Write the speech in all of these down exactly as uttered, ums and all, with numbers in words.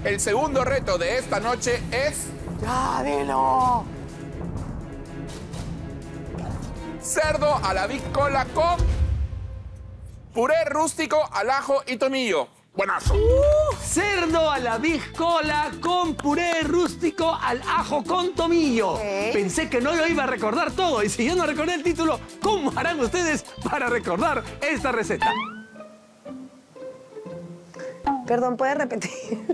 El segundo reto de esta noche es... ¡Ya, dilo! Cerdo a la bicola con puré rústico al ajo y tomillo. Buenazo. Uh, cerdo a la bicola con puré rústico al ajo con tomillo. ¿Eh? Pensé que no lo iba a recordar todo. Y si yo no recordé el título, ¿cómo harán ustedes para recordar esta receta? Perdón, ¿puedes repetir?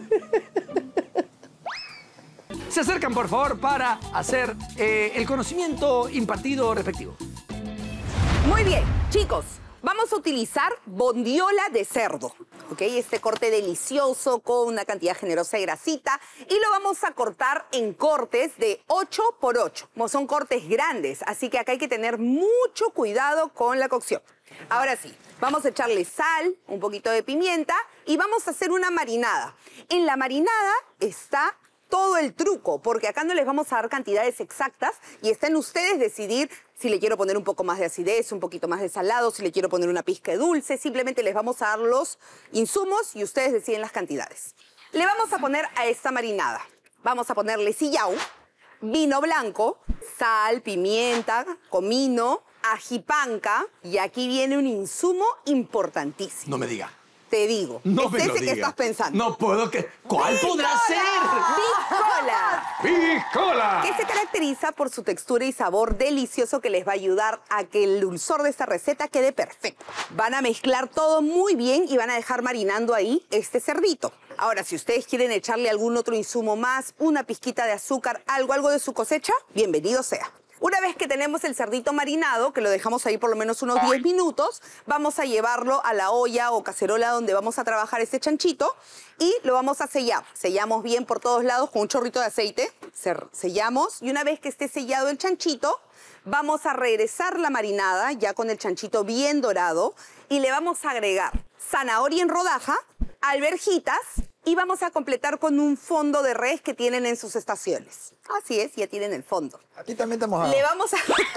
Se acercan, por favor, para hacer eh, el conocimiento impartido respectivo. Muy bien, chicos, vamos a utilizar bondiola de cerdo, ¿ok? Este corte delicioso con una cantidad generosa de grasita y lo vamos a cortar en cortes de ocho por ocho. Como son cortes grandes, así que acá hay que tener mucho cuidado con la cocción. Ahora sí, vamos a echarle sal, un poquito de pimienta y vamos a hacer una marinada. En la marinada está todo el truco, porque acá no les vamos a dar cantidades exactas y está en ustedes decidir si le quiero poner un poco más de acidez, un poquito más de salado, si le quiero poner una pizca de dulce. Simplemente les vamos a dar los insumos y ustedes deciden las cantidades. Le vamos a poner a esta marinada, vamos a ponerle sillao, vino blanco, sal, pimienta, comino, ajipanca y aquí viene un insumo importantísimo. No me diga. Te digo, No es me lo ese que diga. estás pensando. No puedo que... ¿Cuál podrá ser? ¡Bicola! ¡Bicola! Que se caracteriza por su textura y sabor delicioso que les va a ayudar a que el dulzor de esta receta quede perfecto. Van a mezclar todo muy bien y van a dejar marinando ahí este cerdito. Ahora, si ustedes quieren echarle algún otro insumo más, una pizquita de azúcar, algo, algo de su cosecha, bienvenido sea. Una vez que tenemos el cerdito marinado, que lo dejamos ahí por lo menos unos diez minutos, vamos a llevarlo a la olla o cacerola donde vamos a trabajar este chanchito y lo vamos a sellar. Sellamos bien por todos lados con un chorrito de aceite. Sellamos y una vez que esté sellado el chanchito, vamos a regresar la marinada ya con el chanchito bien dorado y le vamos a agregar zanahoria en rodaja, alverjitas y vamos a completar con un fondo de res que tienen en sus estaciones. Así es, ya tienen el fondo. Aquí también te hemos dado. Le vamos a,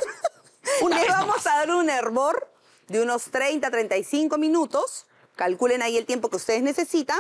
le vamos a dar un hervor de unos treinta a treinta y cinco minutos. Calculen ahí el tiempo que ustedes necesitan.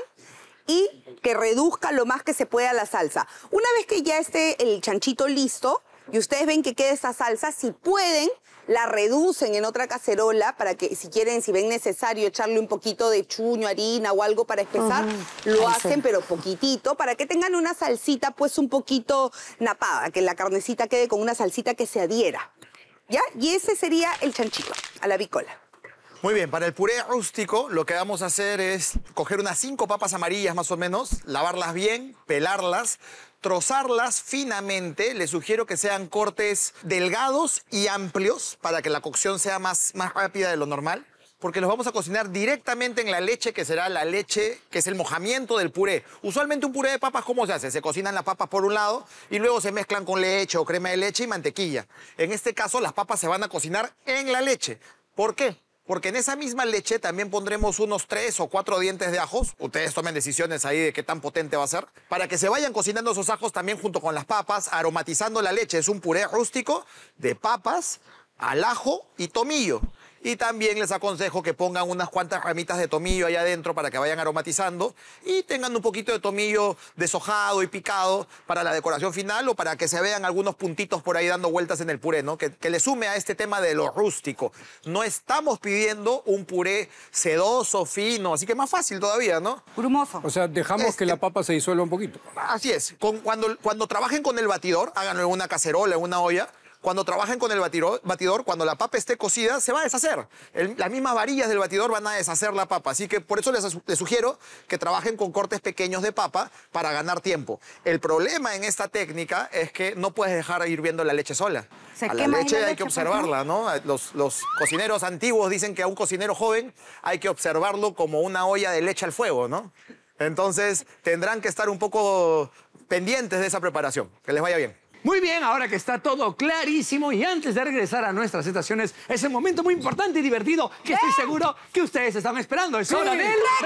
Y que reduzca lo más que se pueda la salsa. Una vez que ya esté el chanchito listo y ustedes ven que queda esa salsa, si pueden, la reducen en otra cacerola para que, si quieren, si ven necesario echarle un poquito de chuño, harina o algo para espesar, uh-huh. lo Ay, hacen, sí. pero poquitito, para que tengan una salsita pues un poquito napada, que la carnecita quede con una salsita que se adhiera. ¿Ya? Y ese sería el chanchito, a la bicola. Muy bien, para el puré rústico lo que vamos a hacer es coger unas cinco papas amarillas más o menos, lavarlas bien, pelarlas, trozarlas finamente. Les sugiero que sean cortes delgados y amplios para que la cocción sea más, más rápida de lo normal, porque los vamos a cocinar directamente en la leche, que será la leche, que es el mojamiento del puré. Usualmente un puré de papas, ¿cómo se hace? Se cocinan las papas por un lado y luego se mezclan con leche o crema de leche y mantequilla. En este caso, las papas se van a cocinar en la leche. ¿Por qué? Porque en esa misma leche también pondremos unos tres o cuatro dientes de ajos. Ustedes tomen decisiones ahí de qué tan potente va a ser. Para que se vayan cocinando esos ajos también junto con las papas, aromatizando la leche. Es un puré rústico de papas, al ajo y tomillo. Y también les aconsejo que pongan unas cuantas ramitas de tomillo ahí adentro para que vayan aromatizando y tengan un poquito de tomillo deshojado y picado para la decoración final o para que se vean algunos puntitos por ahí dando vueltas en el puré, ¿no? Que, que le sume a este tema de lo rústico. No estamos pidiendo un puré sedoso, fino, así que más fácil todavía, ¿no? Grumoso. O sea, dejamos Este- que la papa se disuelva un poquito. Así es. Con, cuando, cuando trabajen con el batidor, háganlo en una cacerola, en una olla. Cuando trabajen con el batidor, batidor, cuando la papa esté cocida, se va a deshacer. El- las mismas varillas del batidor van a deshacer la papa. Así que por eso les, les sugiero que trabajen con cortes pequeños de papa para ganar tiempo. El problema en esta técnica es que no puedes dejar hirviendo la leche sola. Se A la quema ahí leche la hay que leche, observarla, ¿no? Los, los cocineros antiguos dicen que a un cocinero joven hay que observarlo como una olla de leche al fuego, ¿no? Entonces tendrán que estar un poco pendientes de esa preparación. Que les vaya bien. Muy bien, ahora que está todo clarísimo y antes de regresar a nuestras estaciones, es un momento muy importante y divertido que estoy seguro que ustedes están esperando. Es hora del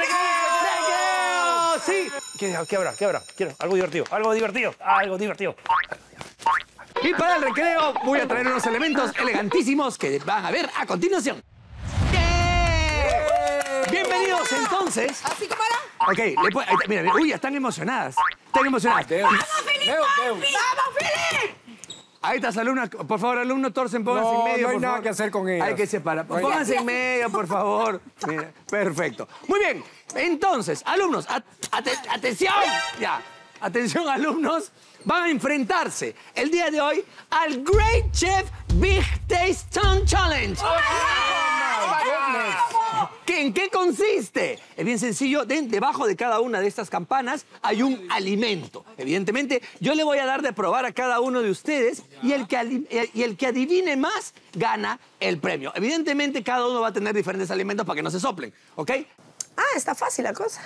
recreo. Sí. ¿Qué, qué habrá? ¿Qué habrá? Quiero algo divertido, algo divertido, algo divertido. Y para el recreo voy a traer unos elementos elegantísimos que van a ver a continuación. ¡Yeah! Bienvenidos entonces. ¿Así como era? Ok, le puede- ahí está, mira, mira, uy, ya están emocionadas. Están emocionadas. ¡Vamos, Filipe! ¡Vamos, Filipe! Ahí estás, alumna. Por favor, alumno Torsen, pónganse No, en medio, no hay por nada favor. que hacer con ellas. Hay que separar. No hay- Pónganse en medio, por favor. Mira, perfecto. Muy bien. Entonces, alumnos, at- ate- atención. Ya. Atención, alumnos. Van a enfrentarse el día de hoy al Great Chef Big Taste Tongue Challenge. ¿Qué- ¿En qué consiste? Es bien sencillo. De- debajo de cada una de estas campanas hay un alimento. Evidentemente, yo le voy a dar de probar a cada uno de ustedes y el que, ali- el- y el que adivine más gana el premio. Evidentemente, cada uno va a tener diferentes alimentos para que no se soplen, ¿ok? Ah, está fácil la cosa.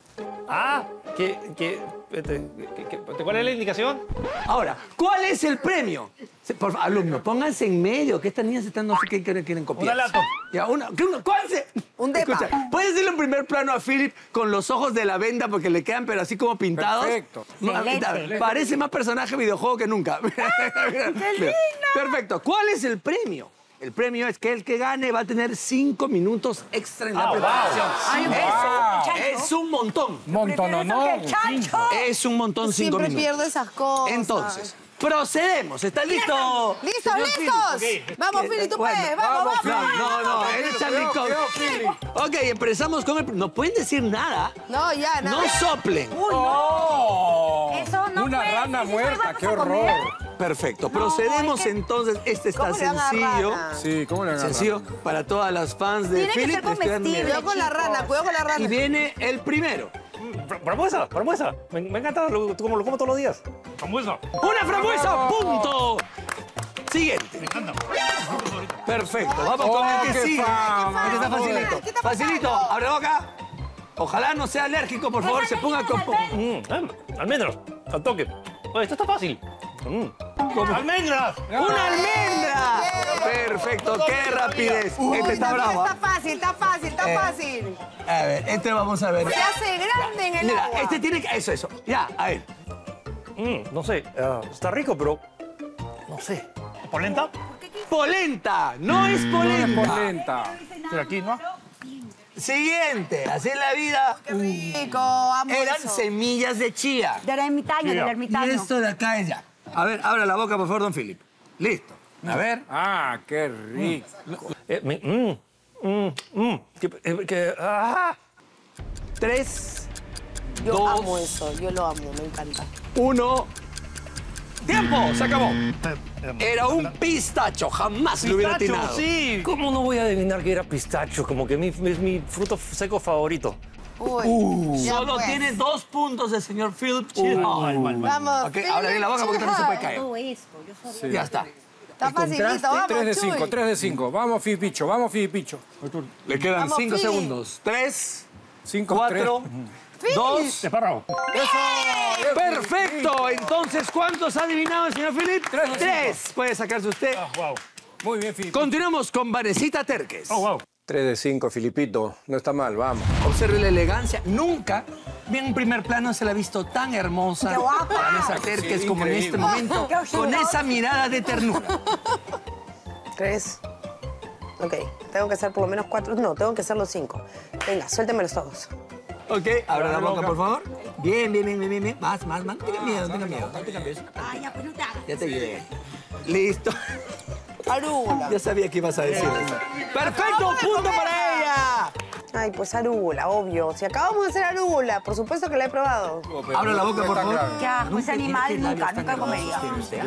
Ah, ¿qué, qué, este, qué- qué- ¿cuál es la indicación? Ahora, ¿cuál es el premio? Se- Por favor, alumnos, pónganse en medio, que estas niñas están, no sé qué quieren, quieren copiar. Una laptop. Ya, una, ¿qué uno? ¿Cuál es? Un depa. Escucha, ¿puedes decirle en primer plano a Philip con los ojos de la venda porque le quedan pero así como pintados? Perfecto. No, parece más personaje videojuego que nunca. ¡Qué linda! Perfecto. ¿Cuál es el premio? El premio es que el que gane va a tener cinco minutos extra en la Ah, preparación. Ay, un Eso es un montón. Montón, no, no. Es un montón cinco Siempre minutos. pierdo esas cosas. Entonces, procedemos. ¿Está listo? ¿Listos, señor listos? Philip? Vamos, Fili, tú Bueno, puedes. Vamos, vamos. No, no, no. Él es Charlie Cuidado, Cox. cuidado, Philip. Ok, empezamos con el... No pueden decir nada. No, ya, nada. No soplen. ¡Oh! Eso no Una puede, rana ¿sí muerta, vamos qué a horror. comer? Perfecto. Procedemos es que- entonces. Este está ¿Cómo le dan a sencillo. rana? Sí, ¿cómo le agarran? Sencillo para todas las fans de Tiene que Philip. ser les estoy dando comestible. miedo. Cuidado con la rana, cuidado con la Y rana. viene el primero. Fr- Frambuesa, frambuesa. Me, me encanta, lo, como lo como todos los días. Frambuesa. ¡Una frambuesa! ¡Punto! Siguiente. Perfecto. Vamos Oh, con el que qué sigue. fama. Este está facilito. ¿Qué está pasando? Facilito. Abre la boca. Ojalá no sea alérgico, por favor. Se ponga con... Mm, ah, almendras, al toque. Oye, esto está fácil. Mm. ¡Almendras! ¡Una almendra! Perfecto, qué rapidez. Este está bravo. Está fácil, está fácil, está Eh. fácil. A ver, este vamos a ver. Se hace grande en el Mira, agua. este tiene que... Eso, eso. Ya, a ver. Mm, no sé, ah, está rico, pero... No sé. ¿Polenta? Polenta. No es polenta. Polenta. Estoy aquí, ¿no? Siguiente. Así es la vida. Rico, amo Eran eso. semillas de chía. Del ermitaño, del Y ermitaño. esto de acá es ya. A ver, abra la boca, por favor, don Philip. Listo. A ver. Ah, qué rico. Eh, me- mm, mm, mm, que, eh, que- ah. Tres, Yo dos, amo eso, yo lo amo, me encanta. uno. ¡Tiempo! Se acabó. Era un pistacho. Jamás lo hubiera Pistacho, atinado. sí. ¿Cómo no voy a adivinar que era pistacho? Como que mi- es mi fruto seco favorito. Uy, ya Solo pues. tiene dos puntos el señor Philip. Vamos. Ok, ahora bien la boca porque también se puede caer. Todo esto, yo sabía. Ya está. Está facilito, vamos, tres de Chuy. cinco, tres de cinco. Vamos, Filipicho, vamos, Filipicho. Le quedan Vamos, cinco Philip. segundos. Tres, Cinco, cuatro, tres. dos. Espárrago. Perfecto. Entonces, ¿cuántos ha adivinado el señor Philip? Tres de Tres. Puede sacarse usted. Ah, wow. Muy bien, Filipicho. Continuamos con Vanesita Terques. Oh, wow. tres de cinco, Filipito. No está mal, vamos. Observe la elegancia. Nunca, bien en primer plano, se la ha visto tan hermosa. ¡Qué guapa! Vanessa Terques Sí, como en increíble. este momento, ¡Qué con horrible! esa mirada de ternura. Tres. Ok, tengo que hacer por lo menos cuatro. No, tengo que hacer los cinco. Venga, suéltemelos todos. Ok, abra la boca, por favor. Bien, bien, bien, bien, bien. bien. Más, más, más. No tenga miedo, no tenga miedo. No tenga miedo. Ay, ya, pues no te hagas. Ya te ayudé. Listo. Arúgula. Ya sabía que ibas a decir eso. ¡Perfecto! ¡Punto para ella! Ay, pues arúgula, obvio. Si acabamos de hacer arúgula, por supuesto que la he probado. Abra la boca, por favor. Qué asco, ese animal ¿Qué labios nunca, tan nunca hermosos comería. tiene usted?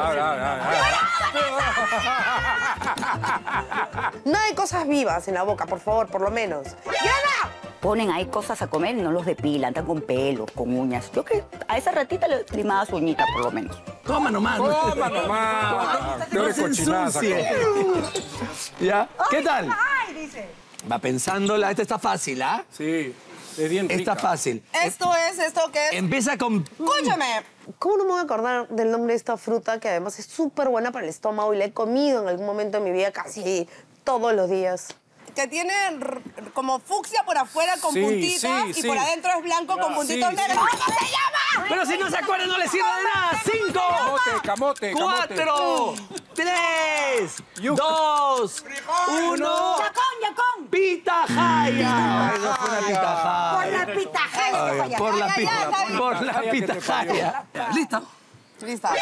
No hay cosas vivas en la boca, por favor, por lo menos. ¡Diana! Ponen ahí cosas a comer y no los depilan, están con pelos, con uñas. Yo que a esa ratita le trimaba su uñita, por lo menos. Toma nomás. Toma nomás. Qué No se cochinaza. ensucie. ¿Ya? ¿Qué tal? Ay, dice. Va pensándola. Esta está fácil, ¿ah? Sí, es bien rica. Está fácil. Esto es, esto que es. Empieza con... Escúchame. ¿Cómo no me voy a acordar del nombre de esta fruta que además es súper buena para el estómago y la he comido en algún momento de mi vida casi todos los días? Que tiene r- como fucsia por afuera con Sí, puntitas sí, y sí. por adentro es blanco con puntitos sí, negros. sí. ¿Cómo se llama? Pero si no se acuerda, no le sirve de nada. ¡Cinco! Camote, camote, camote. ¡Cuatro! tres, dos, uno. ¡Yacón, yacón! ¡Pitahaya! Eso fue una pitahaya. Por la pitahaya se falla. Por la, Ya, pi- ya, ya, ya. por la pitahaya. ¿Listo? Lista.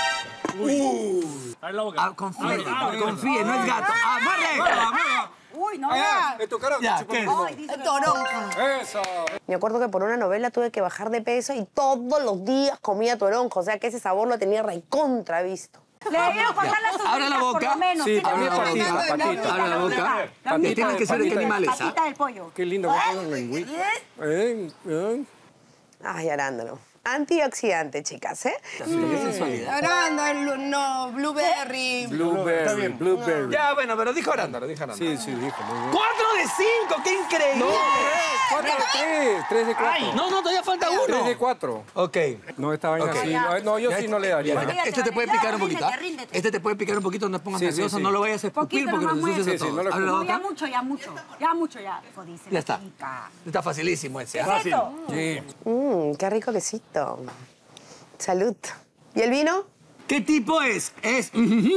Ah, confíe, confíe, no es gato. ¡Ah, más recto! Uy, no. Es tu cara. Ya, ¿qué es? Ay, dice que- Toronja. Eso. Me acuerdo que por una novela tuve que bajar de peso y todos los días comía toronja. O sea que ese sabor lo tenía recontra visto. Le debieron cortar las Abre la uñitas, por boca. lo menos. Sí, le abre debieron la cortar patita, la patita. uñita, Abre la boca. La Que uñita. tienen que ser de qué patita. animales, ¿ah? Patita del pollo. Qué lindo que son los lengüitos. Eh, eh. Ay, arándano. Antioxidante, chicas, ¿eh? Qué sensualidad. Arándano, no, blueberry. Blueberry, blueberry. Ya, bueno, pero dijo arándano, dijo arándano. Sí, sí, dijo. Muy bien. ¡Cuatro de cinco! ¡Qué increíble! Cuatro de tres. Tres de cuatro. No, no, todavía falta Tres de uno. cuatro. Ok. No, esta vaina Ok. sí. No, no, yo sí no le daría. Bueno, ya Este te te puede vale. picar un Ya, poquito. ¿ah? ríndete, ríndete. Este te puede picar un poquito, no te pongas Sí, sí, nervioso, sí. no lo vayas a escupir Poquito porque nomás nos ensucias mueve. a Sí, sí, todos. no lo Abre la No, ya boca. mucho, ya mucho. Ya mucho, ya. Jodice, Ya está. chica. Está facilísimo ese. ¿Qué ¿ah? es esto? Sí. Mmm, qué rico quesito. Salud. ¿Y el vino? ¿Qué tipo es? Es...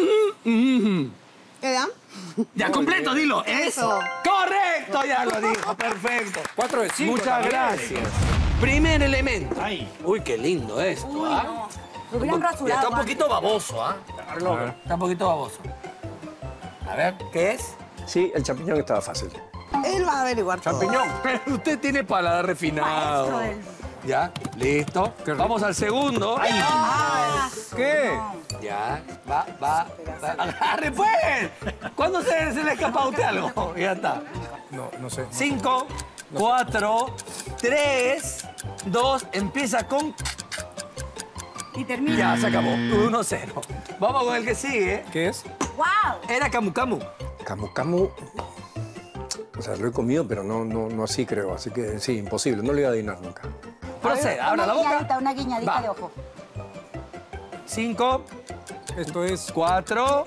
¿Qué da? Ya, completo, dilo. Eso. Correcto, ya lo dijo. Perfecto. Cuatro de cinco. Muchas también. gracias. Primer elemento. Ay. Uy, qué lindo esto, Uy, ¿ah? no. Lo hubieran Ya rasurado. está un antes. poquito baboso, ¿ah? Está un poquito baboso. A ver, ¿qué es? Sí, el champiñón estaba fácil. Él va a averiguar todo. Champiñón. Pero usted tiene paladar refinado. Maestro del- Ya, listo. Qué rico. Vamos al segundo. ¿Qué? Ya, va, va, va. ¡Agarre, pues! ¿Cuándo se, se le escapa a usted algo? Ya está. No, no sé. Cinco, cuatro, tres, dos, empieza con... Y termina. Ya, se acabó. Uno, cero. Vamos con el que sigue. ¿Qué es? ¡Wow! Era Camu Camu. Camu Camu. O sea, lo he comido, pero no, no, no así creo. Así que sí, imposible. No le iba a adivinar nunca. Proceda, abra la Una guiñadita, boca. una guiñadita Va. de ojo. Cinco, Esto es cuatro,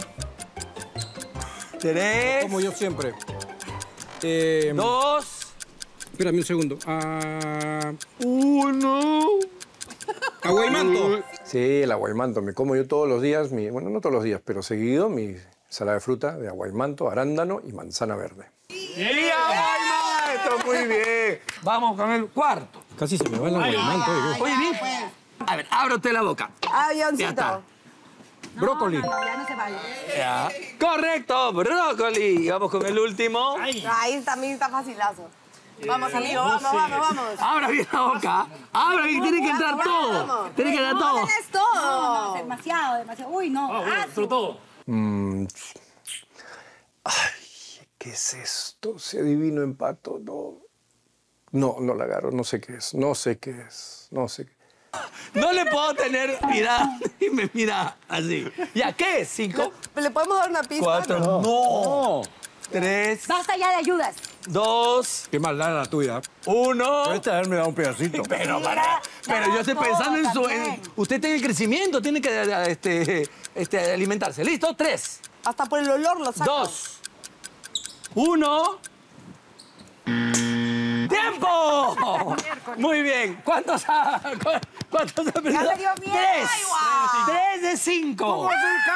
tres, como yo siempre. Eh, dos, Espérame un segundo. Ah, uno. aguaymanto. Sí, el aguaymanto. Me como yo todos los días, mi, bueno, no todos los días, pero seguido, mi ensalada de fruta de aguaymanto, arándano y manzana verde. ¡Y ay, maestro! Muy bien. Vamos con el cuarto. Casi se me va el aguaymanto. Oye, bien. A ver, abre usted la boca. Ya Avioncito. está. Brócoli. No, no, ya no se vale. Ya. Correcto, brócoli. Vamos con el último. Ahí también está facilazo. Vamos, amigo, vamos, vamos, vamos. Abra bien la boca. Abra bien, tiene que entrar todo. Tiene que entrar todo. Tienes todo. No, no, demasiado, demasiado. Uy, no. Ah, bueno, Ah, sobre todo. Mm. Ay, ¿qué es esto? ¿Se adivino empato? No. No, no la agarro. No sé qué es. No sé qué es. No sé qué. No le puedo tener mirada y me mira así. ¿Ya qué es? Cinco, ¿Le podemos dar una pista? cuatro, no. Tres, Basta ya de ayudas. dos, Qué maldad la tuya. uno. Esta haberme dado un pedacito. Pero, Mira, para, pero yo estoy todo pensando en su... en- también. usted tiene el crecimiento, tiene que este, este, alimentarse. ¿Listo? Tres, Hasta por el olor lo saco. dos, uno... ¡Tiempo! Muy bien. ¿Cuántos ha, cu- ¿cuántos ha perdido? me dio miedo. Tres. Ay, guau. Tres de cinco.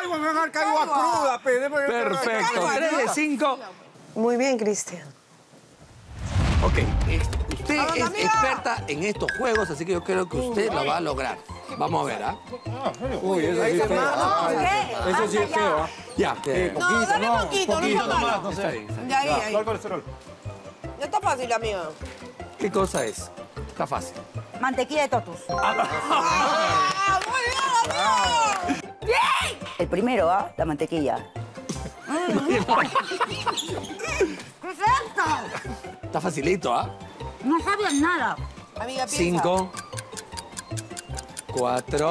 Perfecto. Tres de cinco. Muy bien, Cristian. Ok. eh, Usted Vamos, es amiga. experta en estos juegos, así que yo creo que usted lo va a lograr. Vamos a ver, ¿ah? Uy, eso sí es feo. No, ¿qué? Eso sí es Basta feo. ¿ah? Ya. eh, No, dale poquito, no está malo. no sé. De ahí, ahí. Ya está fácil, amigo. ¿Qué cosa es? Está fácil. ya. Mantequilla de totus. ¡Ah, muy bien, amigo! El primero, ¿ah? La mantequilla. ¿Qué es esto? Está facilito, ¿ah? No sabía nada. Amiga, piensa. Cinco, cuatro,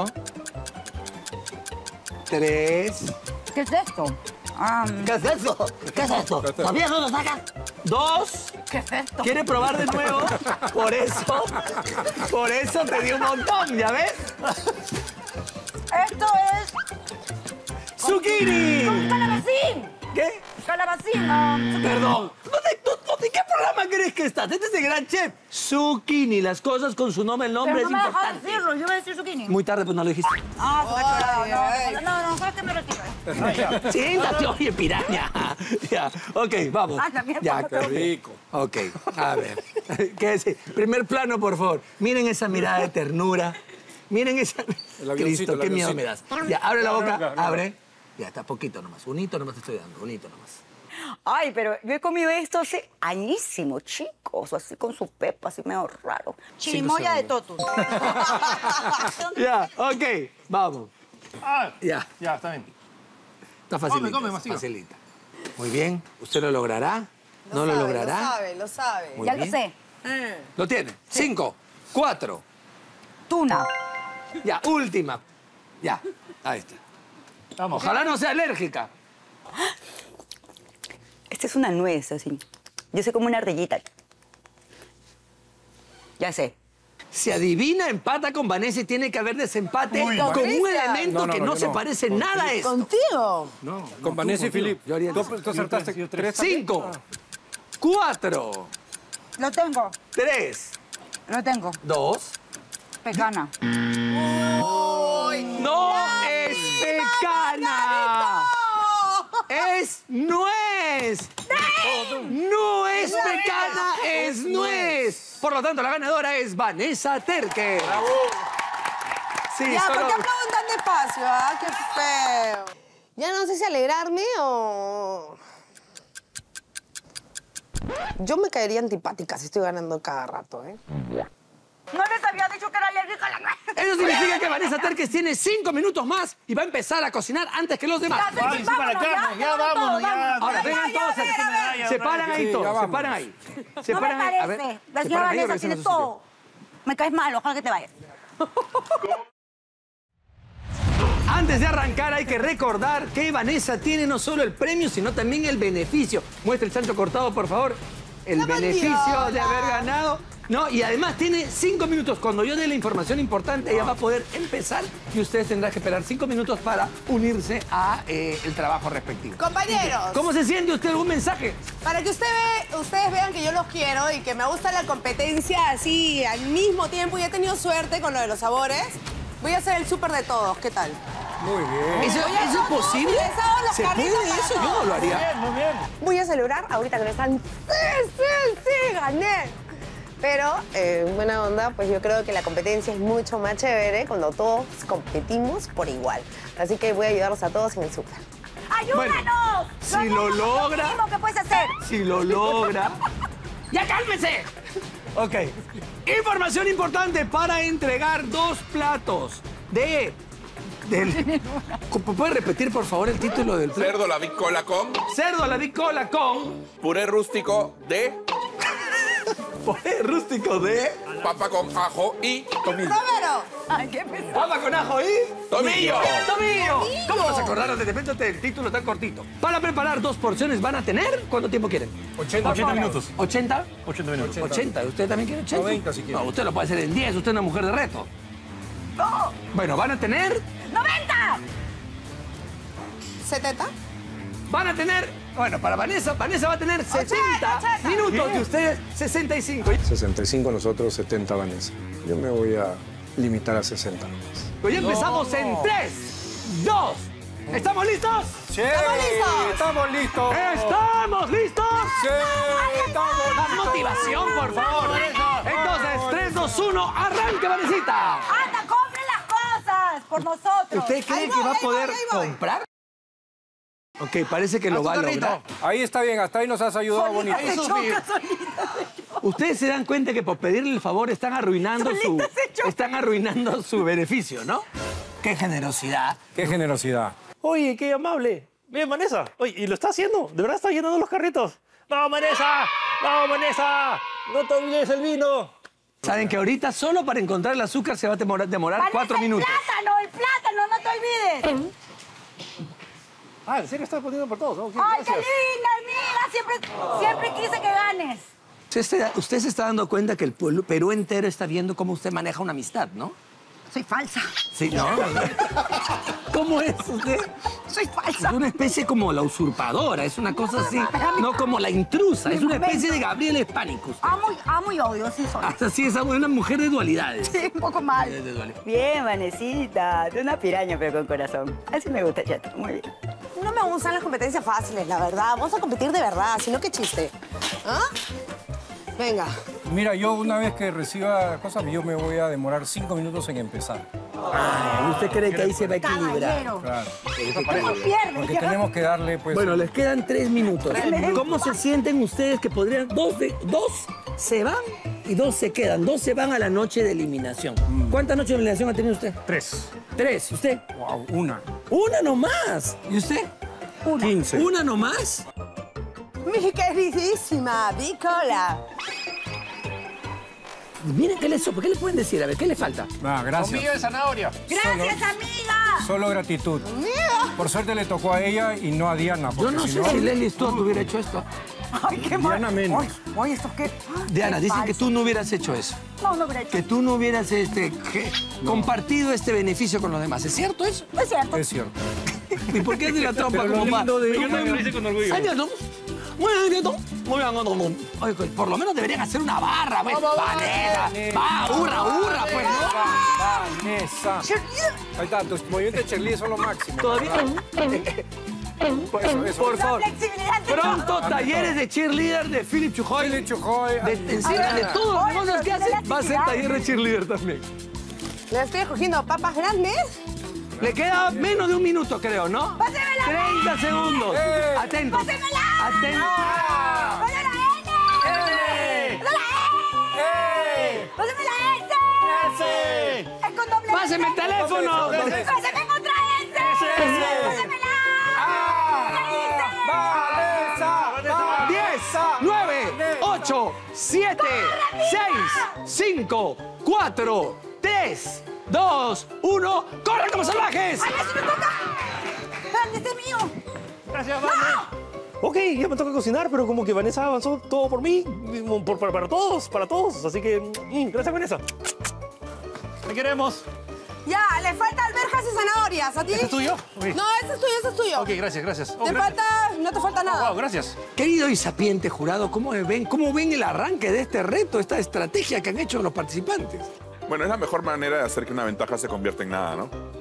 tres. ¿Qué es esto? Ah, ¿Qué es eso? ¿Qué es esto? ¿Todavía no lo sacas? Dos. ¿Qué es esto? ¿Quiere probar de nuevo? Por eso, por eso te di un montón, ¿ya ves? Esto es ¡Zucchini! calabacín. ¿Qué? Calabacín. ah, Perdón. ¿Dónde, tú- dónde- ¿Qué programa programa crees que estás? Este es el gran chef. Zucchini, las cosas con su nombre, el nombre Pero es no me dejas importante. decirlo, yo voy a decir zucchini. Muy tarde, pues no lo dijiste. Ah, súper chorado. No, no, no, ¿sabes qué me retiro? Siéntate, oye, piraña. Ya, ok, vamos. Ah, también, Ya, por qué favor. rico. Ok, a ver. ¿Qué es? Primer plano, por favor. Miren esa mirada de ternura. Miren esa... El avioncito, Cristo, el qué miedo me das. avioncito. Ya, abre la boca, Arranca, arranca. abre. Ya, está poquito nomás. Unito nomás te estoy dando, unito nomás. Ay, pero yo he comido esto hace añísimo, chicos. Así con su pepa, así medio raro. Chirimoya de totu. Ya, ok, vamos. Ah, Ya, ya, está bien. está facilita. come, mastiga. facilita. Muy bien, ¿usted lo logrará? ¿No lo, logrará? Lo sabe, lo sabe. Muy Ya bien. lo sé. Lo tiene. Cinco, cuatro. Tuna. Ya, última. Ya, ahí está. Vamos. Ojalá no sea alérgica. Esta es una nuez, así. Yo soy como una ardillita. Ya sé. Si adivina, empata con Vanessa y tiene que haber desempate Uy, con Vanessa. un elemento No, no, que no, no, yo se no. parece nada a esto. ¿Contigo? No, con Vanessa y Filip. Yo haría Tú, eso. tú acertaste Yo tres. tres. también. Cinco, cuatro, Lo tengo. tres, Lo tengo. dos. Pecana. ¡No es pecana! ¡Es nuez! ¡No es pecana, es nuez! Por lo tanto, la ganadora es Vanessa Terque. Sí, Ya, solo... ¿por qué aplauden tan despacio? Ah, qué feo. Ya no sé si alegrarme o... Yo me caería antipática si estoy ganando cada rato, ¿eh? No les había dicho que era alérgica a la nuez. Eso significa que Vanessa Terques tiene cinco minutos más y va a empezar a cocinar antes que los demás. Ya, Ay, sí, para vámonos, acá, ya, vámonos, ya. Ahora, vengan ya, todos, a ver, se, a ver. se paran ahí Sí, todos, ya se vámonos. paran ahí. Se No me paran ahí. A parece. ver, La se señora paran ahí, Vanessa regresen a tiene su sitio. todo. Me caes mal, ojalá que te vayas. Antes de arrancar hay que recordar que Vanessa tiene no solo el premio, sino también el beneficio. Muestra el chancho cortado, por favor. El beneficio de haber ganado. No, y además tiene cinco minutos. Cuando yo dé la información importante, ella va a poder empezar y ustedes tendrán que esperar cinco minutos para unirse a eh, el trabajo respectivo. Compañeros, ¿Cómo se siente usted? ¿Algún mensaje? para que usted ve- ustedes vean que yo los quiero y que me gusta la competencia así al mismo tiempo y he tenido suerte con lo de los sabores, voy a hacer el súper de todos. ¿Qué tal? Muy bien. ¿Eso, Oye, eso es no, posible? no, no, los ¿Se carritos puede para eso? Yo no todos. lo haría. Bien, muy bien. Voy a celebrar ahorita que me están... ¡Sí, sí, sí! ¡Gané! Pero, eh, en buena onda, pues yo creo que la competencia es mucho más chévere cuando todos competimos por igual. Así que voy a ayudarlos a todos en el súper. ¡Ayúdanos! si No, lo no, no, logra- lo mínimo que puedes hacer. Si lo logra... ¡Ya cálmese! Ok. Información importante para entregar dos platos de... Del... ¿Puede repetir, por favor, el título del plato? Cerdo a la bicola con Cerdo a la bicola con... puré rústico de Puré rústico de... papa con ajo y tomillo. ¡Romero! Ay, qué pesado. Papa con ajo y... Tomillo. ¡Tomillo! ¿Cómo nos acordaron de repente del título tan cortito? Para preparar dos porciones van a tener... ¿Cuánto tiempo quieren? ochenta, ochenta minutos. ¿ochenta? ochenta minutos. ochenta. ¿Usted también quiere ochenta? noventa si quiere. No, usted lo puede hacer en diez. Usted es una mujer de reto. No, Bueno, van a tener... ¡noventa! ¿setenta? Van a tener... Bueno, para Vanessa, Vanessa va a tener sesenta ochenta. minutos y ustedes sesenta y cinco. sesenta y cinco nosotros, setenta Vanessa. Yo me voy a limitar a sesenta. Pues ya empezamos en tres, dos. ¿Estamos listos? ¡Estamos listos! ¡Estamos listos! ¡Estamos listos! ¡Sí! ¡Estamos Más listos! motivación, por favor. Entonces, tres, dos, uno, arranque, Vanesita. ¡Anda, compre las cosas por nosotros! ¿Usted cree Ahí que voy, va a ahí voy, poder ahí voy. comprar? Ok, parece que lo va a lograr. Ahí está bien, hasta ahí nos has ayudado bonito. Ahí choca, Ustedes se dan cuenta que por pedirle el favor están arruinando su, Solita se choca. están arruinando su beneficio, ¿no? ¡Qué generosidad! ¡Qué generosidad! Oye, qué amable. Bien, Vanessa. Oye, ¿y lo está haciendo? ¿De verdad está llenando los carritos? ¡No, Vanessa! ¡No, Vanessa! ¡No te olvides el vino! Saben que ahorita solo para encontrar el azúcar se va a demorar, demorar Vanessa, cuatro minutos. ¡El plátano, el plátano! ¡No te olvides! Ah, ¿en serio estás poniendo por todos? Ok, ¡Ay, qué gracias. linda, amiga! Siempre, siempre quise que ganes. Usted, se- usted se está dando cuenta que el pueblo, Perú entero está viendo cómo usted maneja una amistad, ¿no? Soy falsa. Sí, ¿no? ¿Cómo es usted? Soy falsa. Es una especie como la usurpadora, es una cosa así, no como la intrusa, es una especie de Gabriela Hispánicus. Amo, amo y odio, sí soy. Hasta así es una mujer de dualidades. Sí, un poco mal. De dualidades. Bien, Vanesita. Tú una piraña, pero con corazón. Así me gusta, chato. Muy bien. No me gustan las competencias fáciles, la verdad. Vamos a competir de verdad, si no, qué chiste. ¿Ah? Venga. Mira, yo una vez que reciba la cosa, yo me voy a demorar cinco minutos en empezar. Ay, ¿usted cree que ahí se va a equilibrar? Caballero. Claro. No pierde. Porque que- tenemos que darle, pues... Bueno, les quedan tres minutos. ¿Cómo se sienten ustedes que podrían... Dos, de, dos se van y dos se quedan. Dos se van a la noche de eliminación. ¿Cuántas noches de eliminación ha tenido usted? Tres. Tres. ¿Y usted? Wow, una. Una nomás. ¿Y usted? Quince. ¿Una nomás? Mi queridísima Bicola. Miren qué le sopa. ¿Qué le pueden decir? A ver, ¿qué le falta? Ah, gracias. Comida de zanahoria. Gracias, amiga. Solo gratitud. Por suerte le tocó a ella y no a Diana. Yo porque no si sé si Leslie Stuart hubiera hecho esto. Ay, qué mal. Diana menos. Oye, oye, ¿esto qué? Diana, Qué dicen que falso. tú no hubieras hecho eso. No, no hubiera hecho. Que tú no hubieras este, que- compartido este beneficio con los demás. ¿Es cierto eso? No es cierto. Es cierto. ¿Y por qué hace la trampa Pero como lo más? lindo de Tú ella- me- Lo dice con orgullo. Ay, no. Muy bien, ¿no? Muy bien, no, no, no. Oye, pues, por lo menos deberían hacer una barra, pues. Vanessa. Va, hurra, hurra, pues, ¿no? Vanessa. Ahí está, tus movimientos de cheerleader son lo máximo. Todavía. Por eso, eso. Por favor. Flexibilidad. Pronto, talleres de cheerleader de Philip Chujoy. Philip Chujoy. De, encima de todas las cosas que hace, va a ser taller de cheerleader también. Le estoy escogiendo papas grandes. Le queda menos de un minuto, creo, ¿no? ¡Pásemela! treinta segundos. ¡Eh! Atentos. ¡Pásemela! Atentos. ¡Pásame la N! ¡Eh! ¡Pásame la E! ¡Pásame la S! ¡Es con doble S! ¡Páseme el teléfono! ¡Pásame otra S! ¡Pásamela! Vanessa. diez, nueve, ocho, siete, seis, cinco, cuatro, tres, dos, uno. ¡Corran como salvajes! ¡Ay, así me toca! ¡Grande, este es mío! Gracias, Vanessa. Ok, ya me toca cocinar, pero como que Vanessa avanzó todo por mí, por, para, para todos, para todos. Así que, mm, gracias, Vanessa. Te queremos. Ya, le falta alberjas y zanahorias. ¿A ti? ¿Este es tuyo? Ok. No, ese es tuyo, ese es tuyo. Ok, gracias, gracias. Oh, Te gracias. falta... No te falta nada. Wow, gracias. Querido y sapiente jurado, ¿cómo ven, ¿cómo ven el arranque de este reto, esta estrategia que han hecho los participantes? Bueno, es la mejor manera de hacer que una ventaja se convierta en nada, ¿no?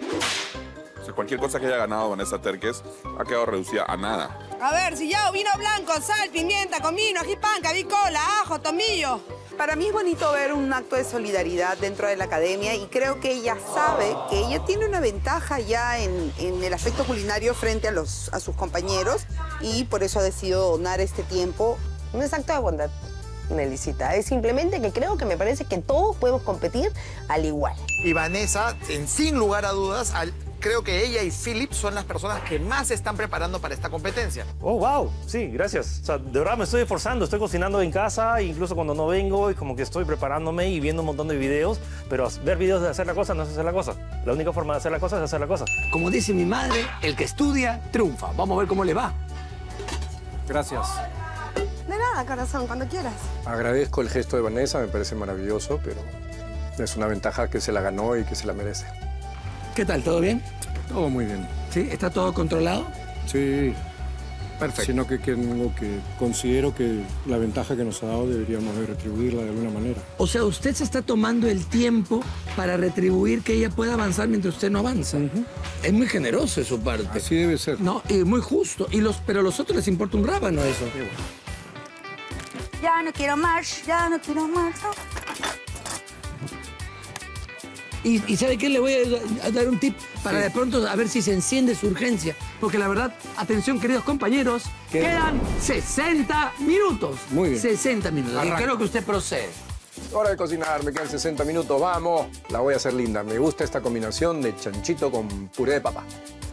O sea, cualquier cosa que haya ganado Vanessa Terques ha quedado reducida a nada. A ver, si ya vino blanco, sal, pimienta, comino, ají panca, bicola, ajo, tomillo. Para mí es bonito ver un acto de solidaridad dentro de la academia y creo que ella sabe que ella tiene una ventaja ya en, en el aspecto culinario frente a, los, a sus compañeros y por eso ha decidido donar este tiempo. No es acto de bondad, Nelicita. Es simplemente que creo que me parece que todos podemos competir al igual. Y Vanessa, en, sin lugar a dudas, al- creo que ella y Philip son las personas que más se están preparando para esta competencia. Oh, wow. Sí, gracias. O sea, de verdad me estoy esforzando. Estoy cocinando en casa, incluso cuando no vengo, y como que estoy preparándome y viendo un montón de videos. Pero ver videos de hacer la cosa no es hacer la cosa. La única forma de hacer la cosa es hacer la cosa. Como dice mi madre, el que estudia, triunfa. Vamos a ver cómo le va. Gracias. De nada, corazón, cuando quieras. Agradezco el gesto de Vanessa, me parece maravilloso, pero es una ventaja que se la ganó y que se la merece. ¿Qué tal? ¿Todo bien? Todo muy bien. ¿Sí? ¿Está todo controlado? Sí. Perfecto. Sino que, que tengo que considero que la ventaja que nos ha dado deberíamos de retribuirla de alguna manera. O sea, usted se está tomando el tiempo para retribuir que ella pueda avanzar mientras usted no avanza. Es muy generoso de su parte. Así debe ser. No, y muy justo. Y los, pero a los otros les importa un rábano eso. Ya no quiero más, ya no quiero más. Y, y ¿sabe qué? Le voy a, a dar un tip para de pronto a ver si se enciende su urgencia. Porque la verdad, atención, queridos compañeros, ¿Qué? quedan sesenta minutos. Muy bien. sesenta minutos. Arranca. Y creo que usted procede. Hora de cocinar, me quedan sesenta minutos, vamos. La voy a hacer linda. Me gusta esta combinación de chanchito con puré de papa.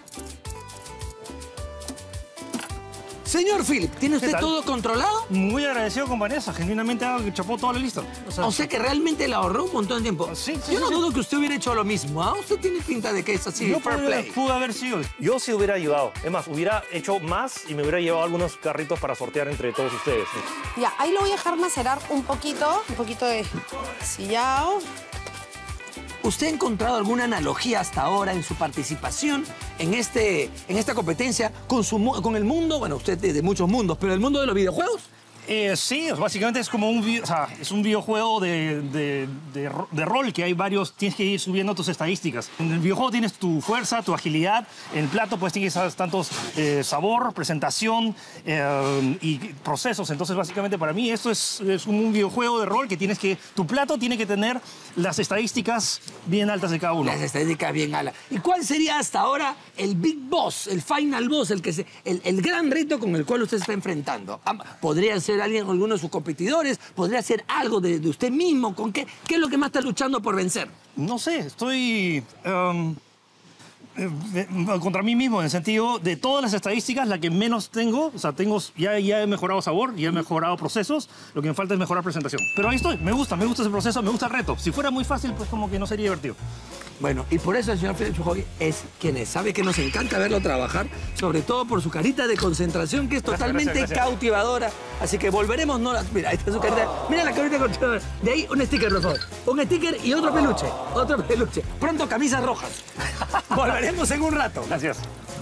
Señor Philip, ¿tiene usted tal? todo controlado? Muy agradecido con Vanessa. Genuinamente algo que chapó toda la lista. O sea, O sea que realmente le ahorró un montón de tiempo. Sí, sí, Yo no sí, sí. dudo que usted hubiera hecho lo mismo. ¿Ah? Usted tiene pinta de que es así, yo fair pude, play. pude haber sido. Yo sí hubiera ayudado. Es más, hubiera hecho más y me hubiera llevado algunos carritos para sortear entre todos ustedes. Ya, ahí lo voy a dejar macerar un poquito, un poquito de sillao. ¿usted ha encontrado alguna analogía hasta ahora en su participación en, este, en esta competencia con, su, con el mundo, bueno, usted de, de muchos mundos, pero el mundo de los videojuegos? Eh, sí, básicamente es como un, o sea, es un videojuego de, de, de, de rol que hay varios, tienes que ir subiendo tus estadísticas. En el videojuego tienes tu fuerza, tu agilidad, en el plato pues tienes tantos eh, sabor, presentación eh, y procesos. Entonces básicamente para mí esto es, es un videojuego de rol que tienes que, tu plato tiene que tener las estadísticas bien altas de cada uno. Las estadísticas bien altas. ¿Y cuál sería hasta ahora el big boss, el final boss, el, que se, el, el gran reto con el cual usted se está enfrentando? ¿Podría ser alguien, alguno de sus competidores? ¿Podría ser algo de, de usted mismo? ¿Con qué, qué es lo que más está luchando por vencer? No sé, estoy um, eh, contra mí mismo en el sentido de todas las estadísticas, la que menos tengo, o sea, tengo, ya, ya he mejorado sabor, ya he mejorado procesos, lo que me falta es mejorar presentación. Pero ahí estoy, me gusta, me gusta ese proceso, me gusta el reto. Si fuera muy fácil, pues como que no sería divertido. Bueno, y por eso el señor Felipe Chujogi es quien es. Sabe que nos encanta verlo trabajar, sobre todo por su carita de concentración, que es totalmente gracias, gracias. cautivadora. Así que volveremos, no la... Mira, ahí está su carita. Mira la carita conservadora. De ahí un sticker, por favor. Un sticker y otro peluche. Otro peluche. Pronto camisas rojas. Volveremos en un rato. Gracias.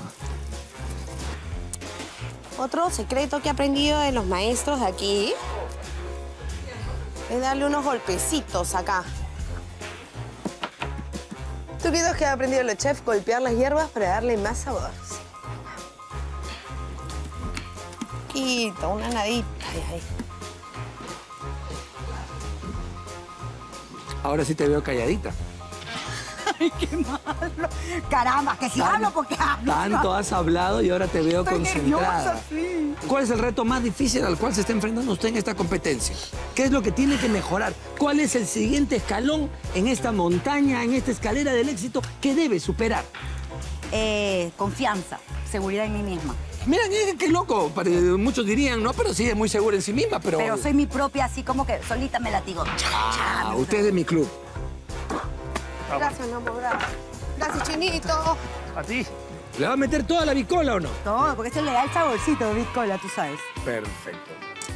Otro secreto que he aprendido de los maestros de aquí es darle unos golpecitos acá. ¿Tú crees que ha aprendido los chefs golpear las hierbas para darle más sabor? Quito, una nadita. Ay, ay. Ahora sí te veo calladita. Ay, qué malo. Caramba, que si Tan- hablo porque hablo. Tanto has hablado y ahora te veo Estoy concentrada. nerviosa, sí. ¿Cuál es el reto más difícil al cual se está enfrentando usted en esta competencia? ¿Qué es lo que tiene que mejorar? ¿Cuál es el siguiente escalón en esta montaña, en esta escalera del éxito que debe superar? Eh, confianza, seguridad en mí misma. Mira, qué, qué loco. Pare- Muchos dirían, no, pero sí es muy segura en sí misma, pero... Pero soy mi propia, así como que solita me latigo. Ah, usted es de mi club. Gracias, mi amor. Gracias, Gracias, Chinito. A ti. ¿Le va a meter toda la bicola o no? Todo, porque eso le da el saborcito de Bitcola, tú sabes. Perfecto.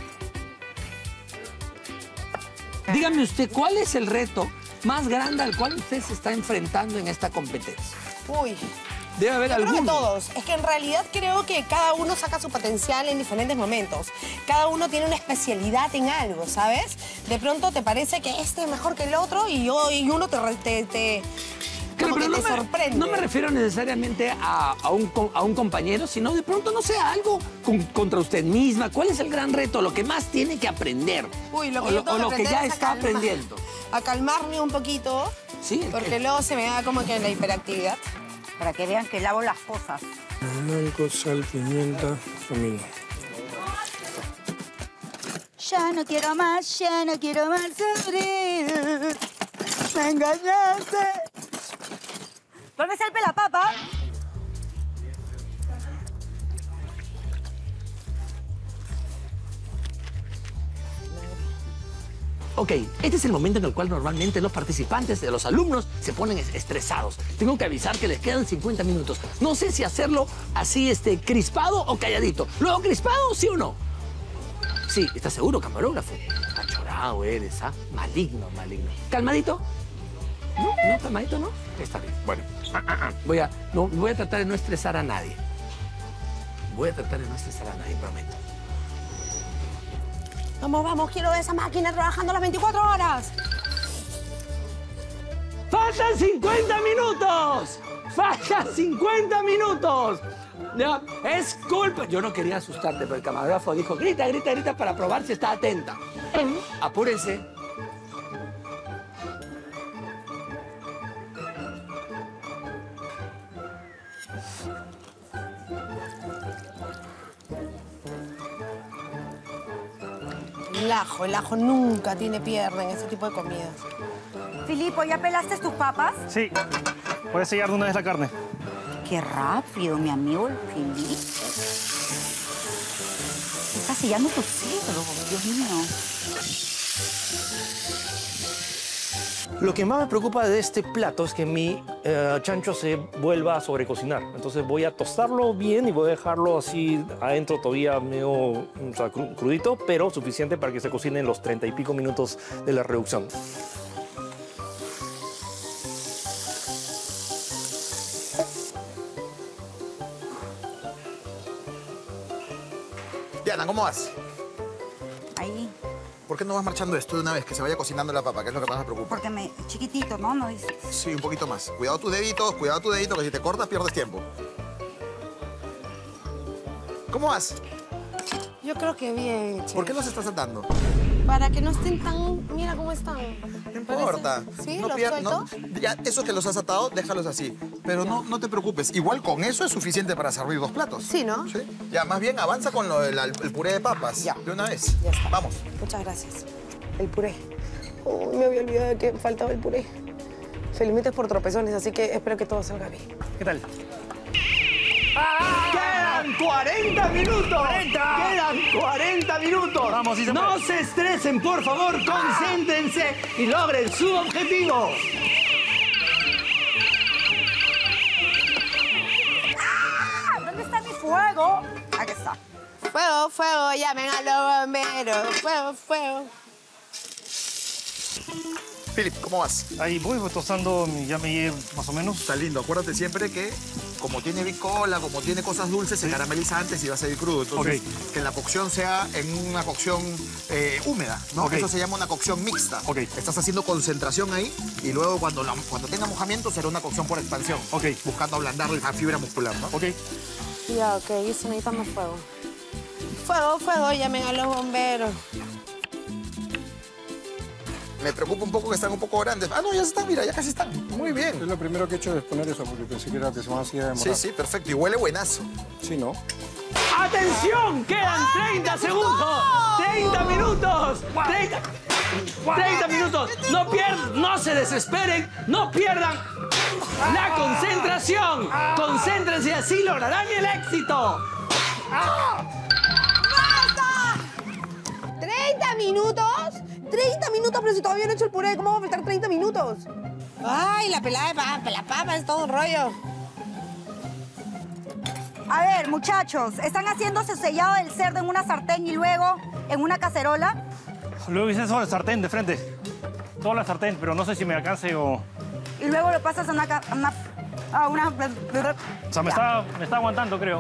Dígame usted, ¿cuál es el reto más grande al cual usted se está enfrentando en esta competencia? Uy. Debe haber Yo creo que alguno. todos. Es que en realidad creo que cada uno saca su potencial en diferentes momentos. Cada uno tiene una especialidad en algo, ¿sabes? De pronto te parece que este es mejor que el otro y, yo, y uno te, re- te, te, Claro, como pero que no te me, sorprende. no me refiero necesariamente a, a un, co- a un compañero, sino de pronto, no sé, algo con- contra usted misma. ¿Cuál es el gran reto? Lo que más tiene que aprender. Uy, lo que o yo lo, tengo o lo que aprender ya es a está calmar- aprendiendo. A calmarme un poquito, Sí, ¿el porque qué? luego se me da como que la hiperactividad. Para que vean que lavo las cosas. Blanco, sal, pimienta, comino. Ya no quiero más, ya no quiero más sufrir. Me engañaste. ¿Dónde está el pelapapa? Ok, este es el momento en el cual normalmente los participantes, los alumnos, se ponen es- estresados. Tengo que avisar que les quedan cincuenta minutos. No sé si hacerlo así, este, crispado o calladito. ¿Luego crispado, sí o no? Sí, ¿estás seguro, camarógrafo? Achorado eres, ¿ah? Maligno, maligno. ¿Calmadito? ¿No? ¿No? ¿Calmadito no? Está bien. Bueno, voy a, no, voy a tratar de no estresar a nadie. Voy a tratar de no estresar a nadie, prometo. Vamos, vamos, quiero esa máquina trabajando las veinticuatro horas. ¡Faltan cincuenta minutos! ¡Faltan cincuenta minutos! Ya, es culpa. Yo no quería asustarte, pero el camarógrafo dijo, grita, grita, grita para probar si está atenta. Apúrense. El ajo, el ajo nunca tiene pierna en ese tipo de comidas. Filipo, ¿ya pelaste tus papas? Sí. Puedes sellar de una vez la carne. Qué rápido, mi amigo el Filipo. Estás sellando tu cerdo, Dios mío. Lo que más me preocupa de este plato es que mi eh, chancho se vuelva a sobrecocinar. Entonces voy a tostarlo bien y voy a dejarlo así adentro todavía medio o sea, cru- crudito, pero suficiente para que se cocine en los treinta y pico minutos de la reducción. Diana, ¿cómo vas? Ahí, ¿Por qué no vas marchando esto de una vez? Que se vaya cocinando la papa, que es lo que más me preocupa. porque me... Chiquitito, ¿no? No dices. Sí, un poquito más. Cuidado tus deditos, cuidado tus deditos, que si te cortas pierdes tiempo. ¿Cómo vas? Yo creo que bien, chef. ¿Por qué los estás atando? Para que no estén tan... Mira cómo están. No importa. ¿Sí? No ¿Los pier- suelto? no- ya, esos que los has atado, déjalos así. Pero no, no te preocupes. Igual con eso es suficiente para servir dos platos. Sí, ¿no? Sí. Ya, más bien avanza con lo del al- el puré de papas. Ya. De una vez. Ya está. Vamos. Muchas gracias. El puré. Oh, me había olvidado de que faltaba el puré. Felizmente es por tropezones, así que espero que todo salga bien. ¿Qué tal? ¡Quedan cuarenta minutos! ¡cuarenta! ¡Quedan cuarenta minutos! Vamos, sí se no puede. se estresen, por favor, concéntrense y logren su objetivo. ¿Dónde está mi fuego? Aquí está. Fuego, fuego, llamen a los bomberos. Fuego, fuego. Philip, ¿cómo vas? Ahí voy tostando, ya me llevo más o menos. Está lindo. Acuérdate siempre que, como tiene bicola, como tiene cosas dulces, se carameliza antes y va a salir crudo. Entonces, Ok. que la cocción sea en una cocción eh, húmeda, ¿no? Ok. Eso se llama una cocción mixta. Ok. Estás haciendo concentración ahí y luego cuando, la- cuando tenga mojamiento será una cocción por expansión. Ok. Buscando ablandar la fibra muscular, ¿no? Ok. Ya, ok, eso necesita más fuego. Fuego, fuego, llamen a los bomberos. Me preocupa un poco que están un poco grandes. Ah, no, ya están, mira, ya casi están. Muy Es bien. lo primero que he hecho es poner eso, porque pensé que era que se van así a demorar. Sí, sí, perfecto. Y huele buenazo. Sí, ¿no? ¡Atención! ¡Quedan treinta segundos! ¡treinta minutos! treinta, treinta minutos. No pierdan, no se desesperen, no pierdan la concentración. Concéntrense y así lograrán el éxito. ¿treinta minutos? ¿treinta minutos? Pero si todavía no he hecho el puré, ¿cómo va a faltar treinta minutos? Ay, la pelada de papa, la papa es todo un rollo. A ver, muchachos, ¿están haciendo su sellado del cerdo en una sartén y luego en una cacerola? Luego hice eso de sartén de frente. Toda la sartén, pero no sé si me alcance o... Y luego lo pasas a una... ca- a una, a una... O sea, me está, me está aguantando, creo.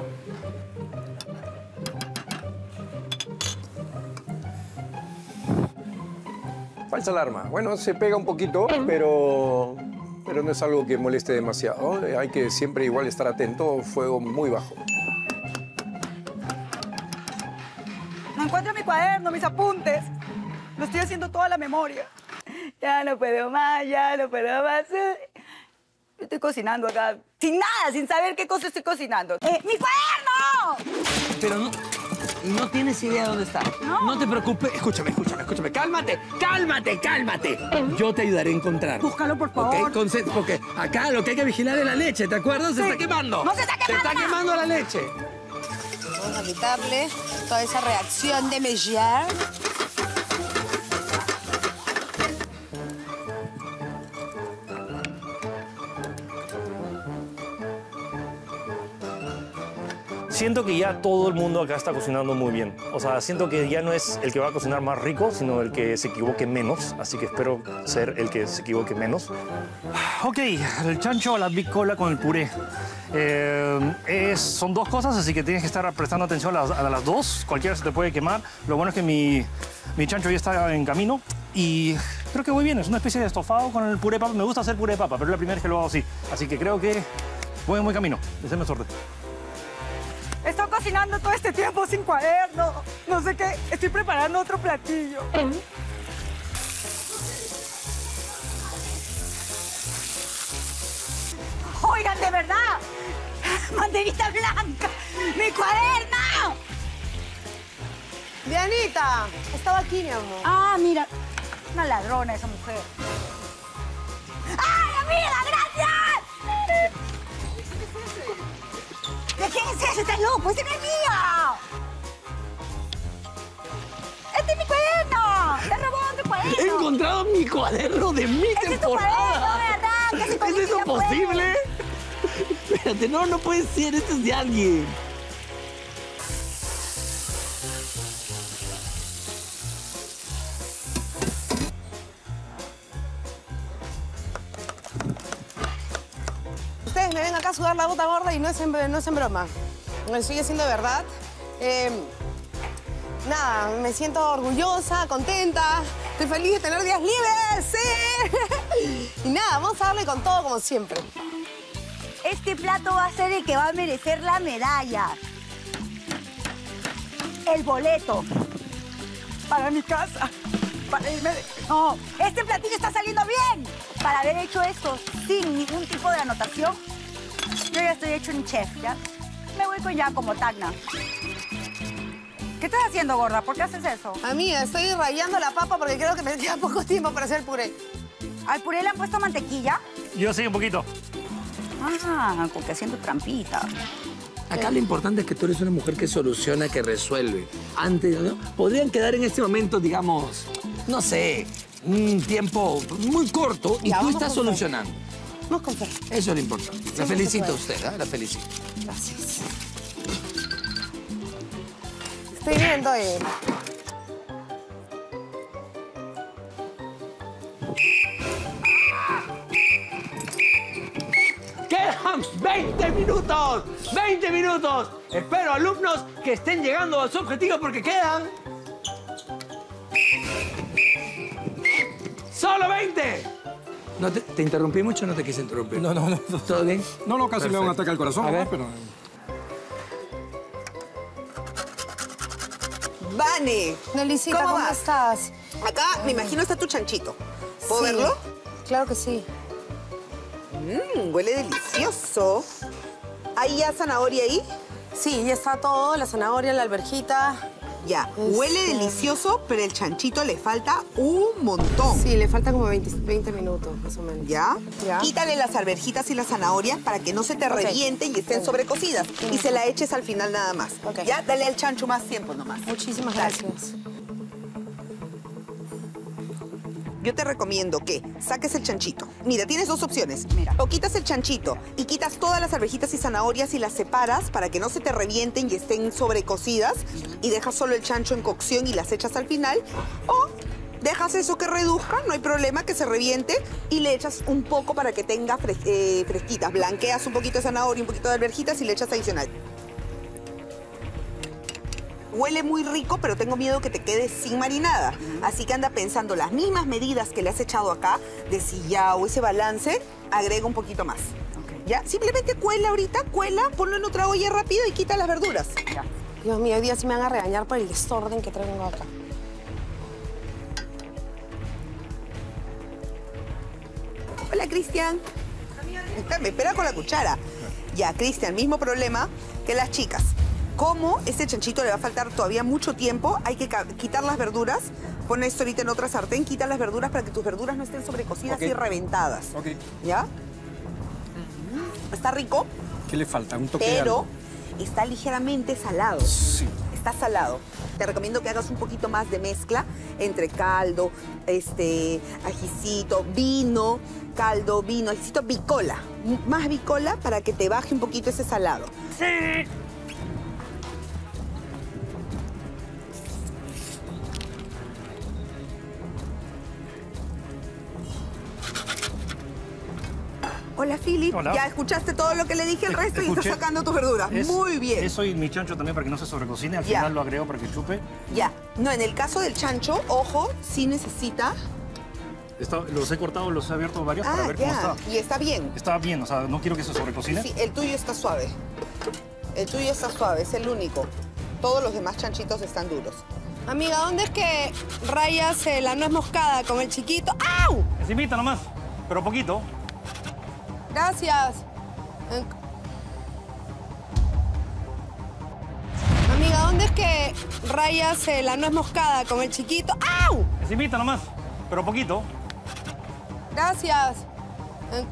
Falsa alarma. Bueno, se pega un poquito, pero, pero no es algo que moleste demasiado. Hay que siempre igual estar atento, fuego muy bajo. No encuentro mi cuaderno, mis apuntes. Lo estoy haciendo toda la memoria. Ya no puedo más, ya no puedo más. Estoy cocinando acá, sin nada, sin saber qué cosa estoy cocinando. ¡Eh, ¡mi cuaderno! Pero no, no tienes idea de dónde está. No. No te preocupes. Escúchame, escúchame, escúchame. Cálmate, cálmate, cálmate. Yo te ayudaré a encontrar. Búscalo, por favor. Ok, concent- porque acá lo que hay que vigilar es la leche, ¿te acuerdas? Se Sí. está quemando. No se está Se quemando está nada. quemando la leche. Vamos a quitarle toda esa reacción de Meyer. Siento que ya todo el mundo acá está cocinando muy bien. O sea, siento que ya no es el que va a cocinar más rico, sino el que se equivoque menos. Así que espero ser el que se equivoque menos. Ok, el chancho a la bicola con el puré. Eh, es- son dos cosas, así que tienes que estar prestando atención a las, a las dos. Cualquiera se te puede quemar. Lo bueno es que mi, mi chancho ya está en camino y creo que voy bien. Es una especie de estofado con el puré de papa. Me gusta hacer puré de papa, pero es la primera vez que lo hago así. Así que creo que voy en buen camino. Deseenme suerte. Estoy cocinando todo este tiempo sin cuaderno. No sé qué. Estoy preparando otro platillo. Oigan, de verdad. Banderita blanca. ¡Mi cuaderno! Dianita, estaba aquí, mi amor. Ah, mira. Una ladrona esa mujer. ¡Ay, amiga, gracias! ¿De quién es ese? ¿Estás loco? ¡Ese no es mío! ¡Este es mi cuaderno! ¡Te robó otro cuaderno! He encontrado mi cuaderno de mi ¡Ese es tu cuaderno, temporada. verdad! ¡Que se ¿Es consigue eso después! posible? Espérate, no, no puede ser. Este es de alguien. Ustedes me ven acá a sudar la gota gorda y no es en, no es en broma. Me estoy haciendo de verdad. Eh, nada, me siento orgullosa, contenta. Estoy feliz de tener días libres, sí. Y nada, vamos a darle con todo como siempre. Este plato va a ser el que va a merecer la medalla. El boleto. Para mi casa. Para irme de... No, este platillo está saliendo bien. Para haber hecho esto sin ningún tipo de anotación, yo ya estoy hecho un chef, ¿ya? Me voy con ya como Tacna. ¿Qué estás haciendo, gorda? ¿Por qué haces eso? Amiga, estoy rayando la papa porque creo que me queda poco tiempo para hacer el puré. ¿Al puré le han puesto mantequilla? Yo sí, un poquito. Ah, porque haciendo trampita. Acá lo importante es que tú eres una mujer que soluciona, que resuelve. Antes, ¿no? Podrían quedar en este momento, digamos, no sé, un tiempo muy corto y Ya, tú vamos estás con fe. solucionando. Vamos con fe. Eso es lo importante. La se felicito a puede. usted, ¿eh? La felicito. Gracias. Estoy viendo, eh. ¡Quedan veinte minutos! ¡veinte minutos! Espero, alumnos, que estén llegando a su objetivo porque quedan... ¡Solo veinte! No te, ¿Te interrumpí mucho o no te quise interrumpir? No, no, no. ¿Todo bien? No, no, casi le da un Perfecto. ataque al corazón, A ¿no? ver. Pero... Vane, Nelicita, ¿cómo ¿cómo, vas? estás? Acá, me imagino, está tu chanchito. ¿Puedo Sí, verlo? Claro que sí. Mmm, huele delicioso. ¿Hay ya zanahoria ahí? Sí, ya está todo, la zanahoria, la alverjita. Ya, Este- huele delicioso, pero el chanchito le falta un montón. Sí, le faltan como veinte, veinte minutos, más o menos. ¿Ya? Ya. Quítale las alverjitas y las zanahorias para que no se te Ok. revienten y estén sobrecocidas. Y se la eches al final nada más. Ok. ¿Ya? Dale al chancho más tiempo nomás. Muchísimas Dale. gracias. Yo te recomiendo que saques el chanchito. Mira, tienes dos opciones. Mira. O quitas el chanchito y quitas todas las alverjitas y zanahorias y las separas para que no se te revienten y estén sobrecocidas y dejas solo el chancho en cocción y las echas al final. O dejas eso que reduzca, no hay problema, que se reviente y le echas un poco para que tenga fres- eh, fresquitas. Blanqueas un poquito de zanahoria, un poquito de alverjitas y le echas adicional. Huele muy rico, pero tengo miedo que te quede sin marinada. Así que anda pensando las mismas medidas que le has echado acá, de sillao o ese balance, agrega un poquito más. ¿Ya? Simplemente cuela ahorita, cuela, ponlo en otra olla rápido y quita las verduras. Ya. Dios mío, hoy día sí me van a regañar por el desorden que traigo acá. Hola, Cristian. Me espera con la cuchara. Ya, Cristian, mismo problema que las chicas. Como este chanchito le va a faltar todavía mucho tiempo, hay que ca- quitar las verduras. Pon esto ahorita en otra sartén, quita las verduras para que tus verduras no estén sobrecocidas Ok. y reventadas. Ok. ¿Ya? Está rico, ¿Qué le falta? Un toque de pero algo. está ligeramente salado. Sí. Está salado. Te recomiendo que hagas un poquito más de mezcla entre caldo, este, ajicito, vino, caldo, vino, ajicito, bicola. M- Más bicola para que te baje un poquito ese salado. Sí. Hola, Philip. Hola. Ya escuchaste todo lo que le dije el resto y Escuché. estás sacando tus verduras. Es- Muy bien. Eso y mi chancho también para que no se sobrecocine. Al Ya. final lo agrego para que chupe. Ya. No, en el caso del chancho, ojo, sí necesita... Está- los he cortado, los he abierto varios para Ah, ver cómo ya. está. Y está bien. Está bien, o sea, no quiero que se sobrecocine. Sí, el tuyo está suave. El tuyo está suave, es el único. Todos los demás chanchitos están duros. Amiga, ¿dónde es que rayas eh, la nuez moscada con el chiquito? ¡Au! Encimita nomás, pero poquito. Gracias. En- Amiga, ¿dónde es que rayas eh, la nuez moscada con el chiquito? ¡Au! Encimita nomás, pero poquito. Gracias. En-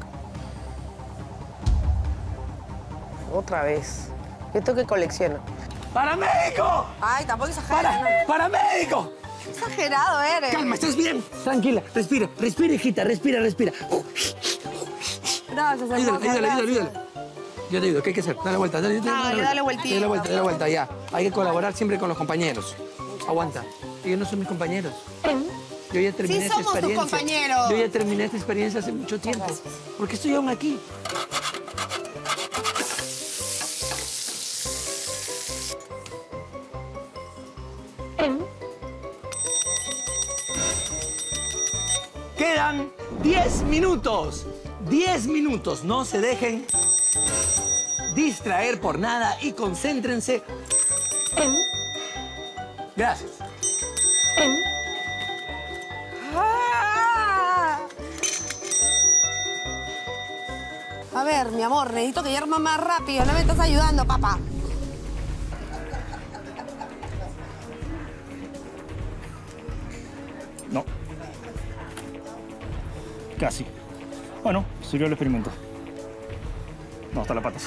Otra vez. Esto que colecciono. ¡Paramédico! Ay, tampoco exageras. ¡Para! ¿no? ¡Paramédico! Exagerado eres. Calma, ¿estás bien? Tranquila, respira, respira, hijita, respira, respira. Gracias, Ayúdale, hermosa, ayúdale, ayúdale, gracias. ayúdale. Yo te ayudo, ¿qué hay que hacer? Dale vuelta, dale, dale, Dale, dale vueltita. Dale vuelta, dale vuelta, ya. Hay que colaborar siempre con los compañeros. Aguanta. Ellos no son mis compañeros. Yo ya terminé Sí esta somos tus experiencia. compañeros. Yo ya terminé esta experiencia hace mucho tiempo. ¿Por qué estoy aún aquí? diez minutos. diez minutos. No se dejen distraer por nada y concéntrense. Gracias. A ver, mi amor, necesito que hierva más rápido. No me estás ayudando, papá. No. Casi. Bueno, sirvió el experimento. No, hasta las patas.